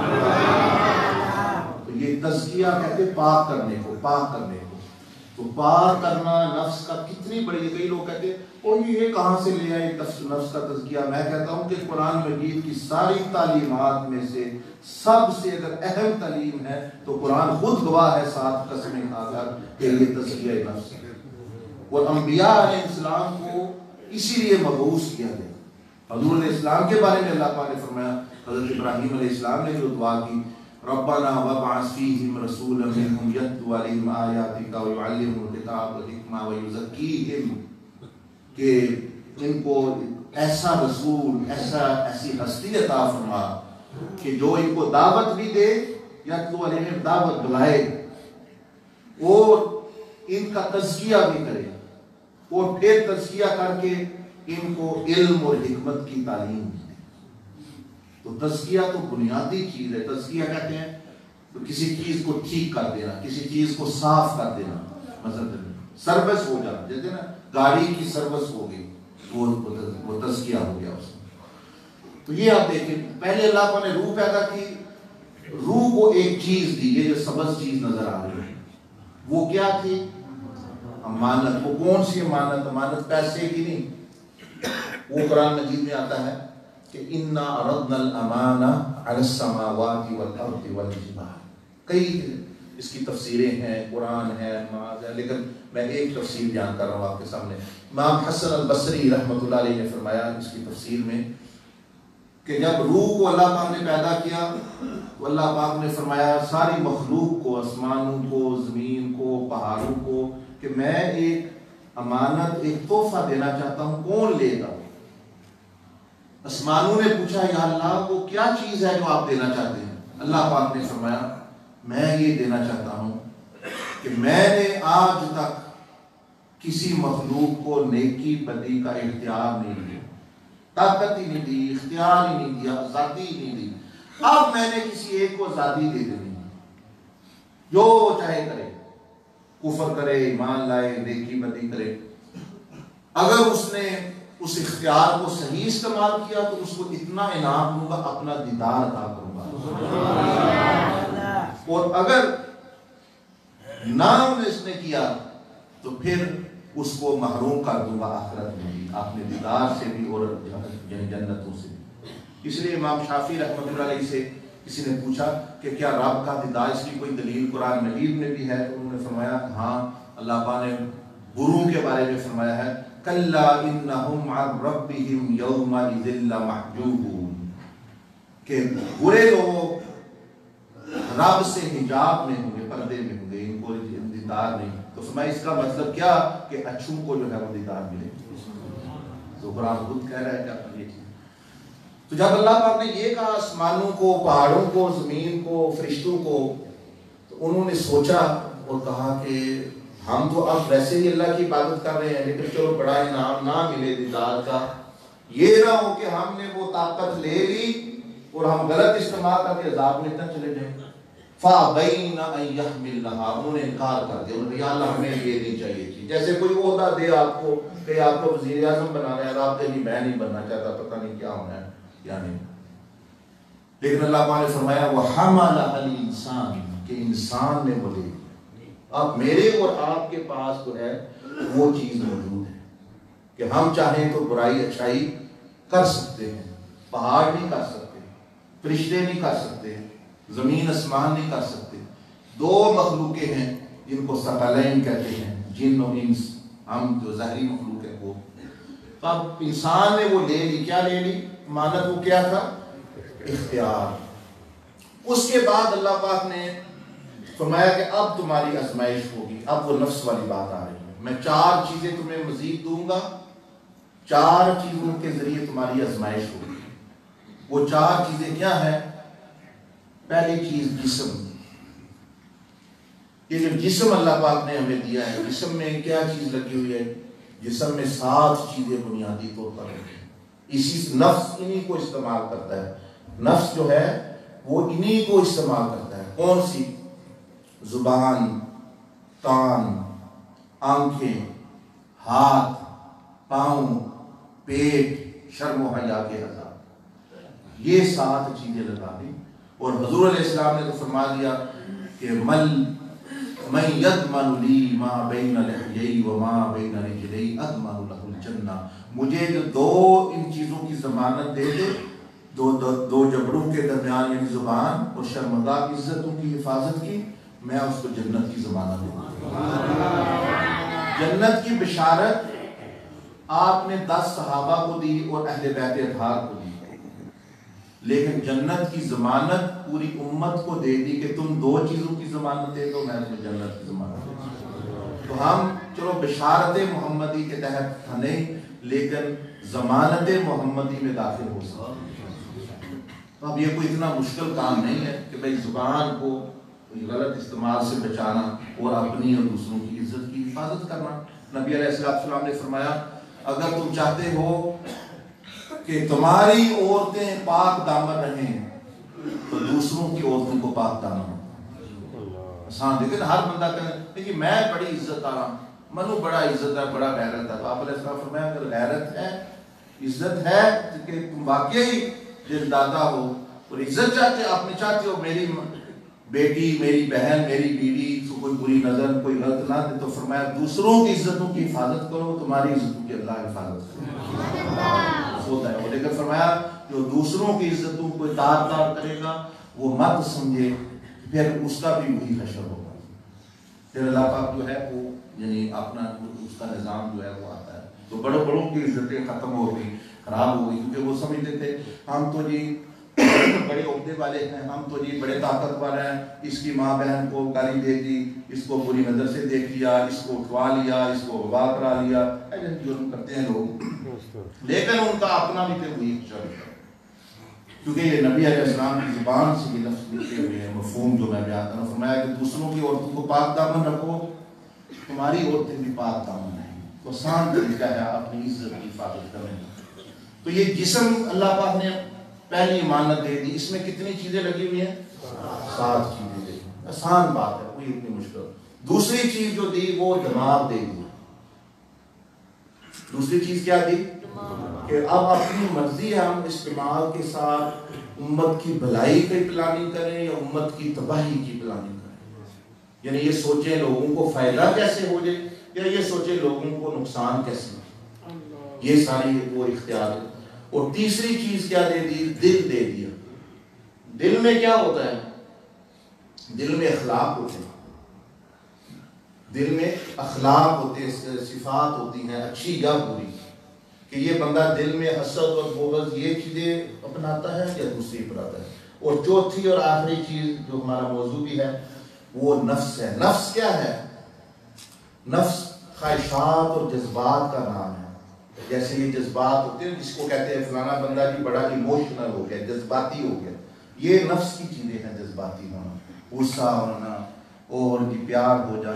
ہو. تو یہ تزکیہ کہتے ہیں پاک کرنے کو، پاک کرنے کو. تو پاک کرنا نفس کا کتنی بڑی. کئی لوگ کہتے ہیں او یہ کہاں سے لے آئے نفس کا تزکیہ؟ میں کہتا ہوں کہ قرآن مجید کی ساری تعلیمات میں سے سب سے اگر اہم تعلیم ہے تو قرآن خود گواہ ہے 7 قسمیں کھا کر کہ یہ تزکیہ نفس ہے. اور انبیاء علیہ السلام کو اسی لیے مبعوث کیا گیا. حضور علیہ السلام کے بارے میں اللہ پاک نے فرمایا، حضرت ابراہیم علیہ السلام نے جو دعا کی، ربنا وابعث فیہم رسولا منہم یتلو علیہم آیاتک ویعلمہم الکتاب والحکمہ ویزکیہم، کہ ان کو ایسا رسول، ایسی ہستی عطا فرما کہ جو ان کو دعوت بھی دے، یتلو علیہم دعوت بلائے، اور ان کا تزکیہ بھی کرے، اور پھر تزکیہ کر کے ان کو علم اور حکمت کی تعلیم دی. تو تزکیہ تو بنیادی چیز ہے. تزکیہ کہتے ہیں تو کسی چیز کو ٹھیک کر دینا، کسی چیز کو صاف کر دینا. مثلا سروس ہو جانا، جیسے نا گاڑی کی سروس ہو گئی، وہ تزکیہ ہو گیا اس میں. تو یہ آپ دیکھیں، پہلے اللہ پاک نے روح پیدا کی، روح کو ایک چیز دی، یہ جو سبز چیز نظر آ رہی ہے وہ کیا تھی؟ امانت. وہ کون سی امانت؟ امانت پیسے کی نہیں. وہ قرآن مجید میں آتا ہے کہ انا عرضنا الامانہ علی السماوات والارض والجبال. کئی اس کی تفسیریں ہیں، قرآن ہے، لیکن میں ایک تفسیر بیان کر رہا ہوں آپ کے سامنے. امام حسن البصری رحمۃ اللہ علیہ نے فرمایا اس کی تفسیر میں کہ جب روح کو اللہ پاک نے پیدا کیا تو اللہ پاک نے فرمایا ساری مخلوق کو، آسمانوں کو، زمین کو، پہاڑوں کو، کہ میں ایک امانت، ایک تحفہ دینا چاہتا ہوں، کون لے گا؟ آسمانوں نے پوچھا یا اللہ وہ کیا چیز ہے جو آپ دینا چاہتے ہیں؟ اللہ پاک نے فرمایا میں یہ دینا چاہتا ہوں کہ میں نے آج تک کسی مخلوق کو نیکی بدی کا اختیار نہیں دیا، طاقت ہی نہیں دی، اختیار ہی نہیں دیا، آزادی ہی نہیں دی. اب میں نے کسی ایک کو آزادی دے دینی، جو چاہے کرے، کفر کرے، ایمان لائے، نیکی بدی کرے. اگر اس نے اس اختیار کو صحیح استعمال کیا تو اس کو اتنا انعام دوں گا، اپنا دیدار عطا کروں گا. اور اگر نہ اس نے کیا تو پھر اس کو محروم کر دوں گا آخرت میں بھی، اپنے دیدار سے بھی اور جنتوں سے بھی. اس لیے امام شافعی رحمۃ اللہ علیہ سے کسی نے پوچھا کہ کیا رب کا دیدار، اس کی کوئی دلیل قرآن مجید میں بھی ہے؟ تو انہوں نے فرمایا ہاں، اللہ پاک نے بروں کے بارے میں فرمایا ہے کلا انہم عن ربہم یومئذ لمحجوبون، کہ برے لوگ رب سے حجاب میں ہوں گے، پردے میں ہوں گے، ان کو دیدار نہیں. تو فرمایا اس کا مطلب کیا کہ اچھوں کو جو ہے وہ دیدار ملے. تو قرآن خود کہہ رہا ہے کہ یہ چیز. تو جب اللہ پاک نے یہ کہا آسمانوں کو، پہاڑوں کو، زمین کو، فرشتوں کو، تو انہوں نے سوچا اور کہا کہ ہم تو اب ویسے ہی اللہ کی عبادت کر رہے ہیں، لیکن چلو بڑا انعام نہ ملے دیدار کا، یہ نہ ہو کہ ہم نے وہ طاقت لے لی اور ہم غلط استعمال کر کے عذاب میں اتنا چلے جائیں۔ فَأَبَيْنَ أَن يَحْمِلْنَهَا، انہوں نے انکار کر دیا، انہوں نے یا اللہ ہمیں یہ نہیں چاہیے تھی۔ جیسے کوئی عہدہ دے آپ کو کہ آپ کو وزیر اعظم بنانا ہے، آپ کہیں میں نہیں بننا چاہتا، پتہ نہیں کیا ہونا ہے کیا نہیں۔ لیکن اللہ پاک نے فرمایا وَحَمَلَهَا الْإِنسَانُ، کہ انسان نے وہ لے لیا۔ اب میرے اور آپ کے پاس تو ہے وہ چیز موجود ہے کہ ہم چاہیں تو برائی اچھائی کر سکتے ہیں، پہاڑ نہیں کر سکتے، فرشتے نہیں کر سکتے، زمین اسمان نہیں کر سکتے۔ دو مخلوقیں ہیں جن کو ثقلین کہتے ہیں، جن و انس، ہم جو ظاہری مخلوق ہے وہ۔ اب انسان نے وہ لے لی، کیا لے لی؟ امانت وہ کیا تھا؟ اختیار۔ اس کے بعد اللہ پاک نے فرمایا کہ اب تمہاری آزمائش ہوگی، اب وہ نفس والی بات آ رہی ہے، میں 4 چیزیں تمہیں مزید دوں گا، 4 چیزوں کے ذریعے تمہاری آزمائش ہوگی۔ وہ 4 چیزیں کیا ہیں؟ پہلی چیز جسم، یہ جو جسم اللہ پاک نے ہمیں دیا ہے، جسم میں کیا چیز لگی ہوئی ہے؟ جسم میں 7 چیزیں بنیادی طور پر ہیں، اسی نفس انہی کو استعمال کرتا ہے، نفس جو ہے وہ انہی کو استعمال کرتا ہے۔ کون سی؟ زبان، کان، آنکھیں، ہاتھ، پاؤں، پیٹ، شرم و حیا کے عذاب، یہ 7 چیزیں لگا دی۔ اور حضور علیہ السلام نے تو فرما دیا کہ من یضمن لی ما بین لحیی و ما بین رجلی اضمن له الجنہ، مجھے جو 2 ان چیزوں کی ضمانت دے دے، دو جبڑوں کے درمیان یعنی زبان اور شرمگاہ کی عزتوں کی حفاظت کی، میں اس کو جنت کی ضمانت دوں گا۔ جنت کی بشارت آپ نے 10 صحابہ کو دی اور اہل بیت اطہار کو دی، لیکن جنت کی ضمانت پوری امت کو دے دی کہ تم 2 چیزوں کی ضمانت دے دو، میں تمہیں جنت کی ضمانت دے دوں۔ تو ہم چلو بشارت محمدی کے تحت نہیں، لیکن ضمانت محمدی میں داخل ہو سکتے۔ تو اب یہ کوئی اتنا مشکل کام نہیں ہے کہ بھئی زبان کو غلط استعمال سے بچانا اور اپنی اور دوسروں کی عزت کی حفاظت کرنا۔ نبی علیہ السلام نے فرمایا اگر تم چاہتے ہو کہ تمہاری عورتیں پاک دامن رہیں تو دوسروں کی عورتوں کو پاک دامن رہیں۔ آسان، لیکن ہر بندہ کہے کہ میں بڑی عزت آ رہا، منو بڑا عزت ہے، بڑا غیرت ہے، تو آپ علیہ السلام فرمایا اگر غیرت ہے، عزت ہے کہ تم واقعی دل دادا ہو اور عزت چاہتے، آپ نے چاہتے ہو میری بیٹی، میری بہن، میری بیوی کو کوئی بری نظر، کوئی غلط نہ دے، تو فرمایا دوسروں کی عزتوں کی حفاظت کرو، تمہاری عزتوں کی اللہ حفاظت کرو ہوتا ہے۔ اور لیکن فرمایا جو دوسروں کی عزتوں کو تار کرے گا وہ مت سمجھے پھر اس کا بھی وہی حشر ہوگا۔ پھر اللہ پاک جو ہے وہ یعنی اپنا اس کا نظام جو ہے وہ آتا ہے، تو بڑوں بڑوں کی عزتیں ختم ہو گئی، خراب ہو گئی، کیونکہ وہ سمجھتے تھے ہم تو جی بڑے عہدے والے ہیں، ہم تو جی بڑے طاقتور ہیں، اس کی ماں بہن کو گالی دے دی، اس کو بری نظر سے دیکھ لیا، اس کو اٹھوا لیا، اس کو غبا کرا لیا، ایسے جرم کرتے ہیں لوگ، لیکن ان کا اپنا بھی پھر وہی چل رہا ہے، کیونکہ یہ نبی علیہ السلام کی زبان سے یہ لفظ لکھے ہوئے ہیں، مفہوم جو میں بیان کرنا، فرمایا کہ دوسروں کی عورتوں کو پاک دامن رکھو، تمہاری عورتیں بھی پاک دامن رہیں۔ تو آسان طریقہ ہے اپنی عزت کی حفاظت کرنے کا۔ تو یہ جسم اللہ پاک نے پہلی امانت دے دی، اس میں کتنی چیزیں لگی ہوئی ہیں؟ 7 چیزیں دی، آسان بات ہے، کوئی اتنی مشکل۔ دوسری چیز جو دی وہ دماغ دے دی۔ دوسری چیز کیا دی؟ کہ اب اپنی مرضی ہم استعمال کے ساتھ امت کی بھلائی کی پلاننگ کریں یا امت کی تباہی کی پلاننگ کریں، یعنی یہ سوچیں لوگوں کو فائدہ کیسے ہو جائے یا یہ سوچیں لوگوں کو نقصان کیسے ہو، یہ ساری وہ اختیار ہے۔ اور تیسری چیز کیا دے دی؟ دل دے دیا۔ دل میں کیا ہوتا ہے؟ دل میں اخلاق ہوتے ہیں، دل میں اخلاق ہوتے ہیں، صفات ہوتی ہیں اچھی یا بری، کہ یہ بندہ دل میں حسد اور بغض یہ چیزیں اپناتا ہے یا دوسری اپناتا ہے۔ اور چوتھی اور آخری چیز جو ہمارا موضوع بھی ہے وہ نفس ہے۔ نفس کیا ہے؟ نفس خواہشات اور جذبات کا نام ہے۔ جیسے یہ جذبات ہوتے ہیں، جس کو کہتے ہیں فلانا بندہ جی بڑا ایموشنل ہو گیا، جذباتی ہو گیا، یہ نفس کی چیزیں ہیں، جذباتی ہونا، غصہ ہونا اور جی پیار ہو جانا،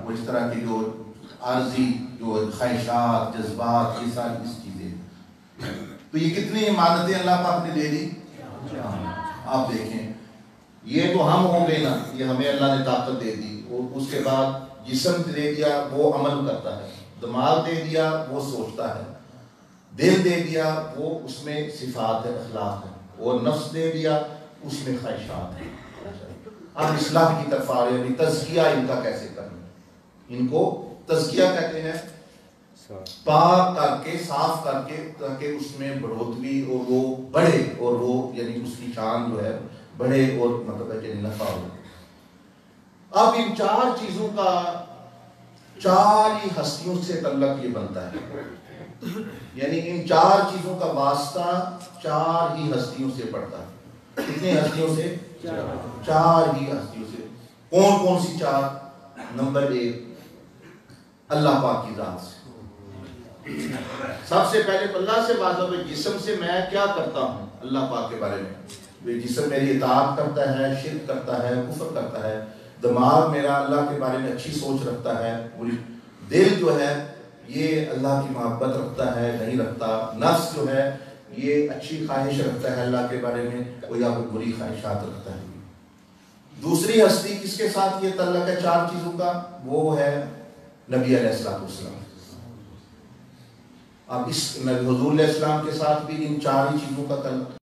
وہ اس طرح کی جو عارضی جو خواہشات جذبات یہ ساری اس چیزیں. تو یہ کتنی امانتیں اللہ پاک نے دے دی. آپ دیکھیں یہ تو ہم ہو گئے نا, یہ ہمیں اللہ نے طاقت دے دی, اور اس کے بعد جسم دے دیا وہ عمل کرتا ہے, دماغ دے دیا وہ سوچتا ہے, دل دے دیا وہ اس میں صفات ہے اخلاق ہے, اور نفس دے دیا اس میں خواہشات ہیں. اب اصلاح کی طرف آ رہے ہیں, تزکیہ ان کا کیسے کرنا. ان کو تزکیہ کہتے ہیں, پاک کر کے صاف کر کے تاکہ اس میں بڑھوتری اور وہ بڑھے, اور وہ یعنی اس کی شان جو ہے بڑھے اور مطلب ہے کہ نفع ہو. اب ان چار چیزوں کا چار ہی ہستیوں سے تعلق یہ بنتا ہے, یعنی ان چار چیزوں کا واسطہ چار ہی ہستیوں سے پڑتا ہے. کتنی ہستیوں سے؟ چار ہی ہستیوں سے. کون کون سی چار؟ نمبر ایک اللہ پاک کی ذات سے. سب سے پہلے اللہ سے واضح ہے, جسم سے میں کیا کرتا ہوں اللہ پاک کے بارے میں. جسم میری اطاعت کرتا ہے, شرک کرتا ہے, کفر کرتا ہے. دماغ میرا اللہ کے بارے میں اچھی سوچ رکھتا ہے. دل جو ہے یہ اللہ کی محبت رکھتا ہے نہیں رکھتا. نفس جو ہے یہ اچھی خواہش رکھتا ہے اللہ کے بارے میں, اور یا کوئی بری خواہشات رکھتا ہے. دوسری ہستی کس کے ساتھ یہ تعلق ہے چار چیزوں کا؟ وہ ہے نبی علیہ السلام. اب اس حضور علیہ السلام کے ساتھ بھی ان چار ہی چیزوں کا تعلق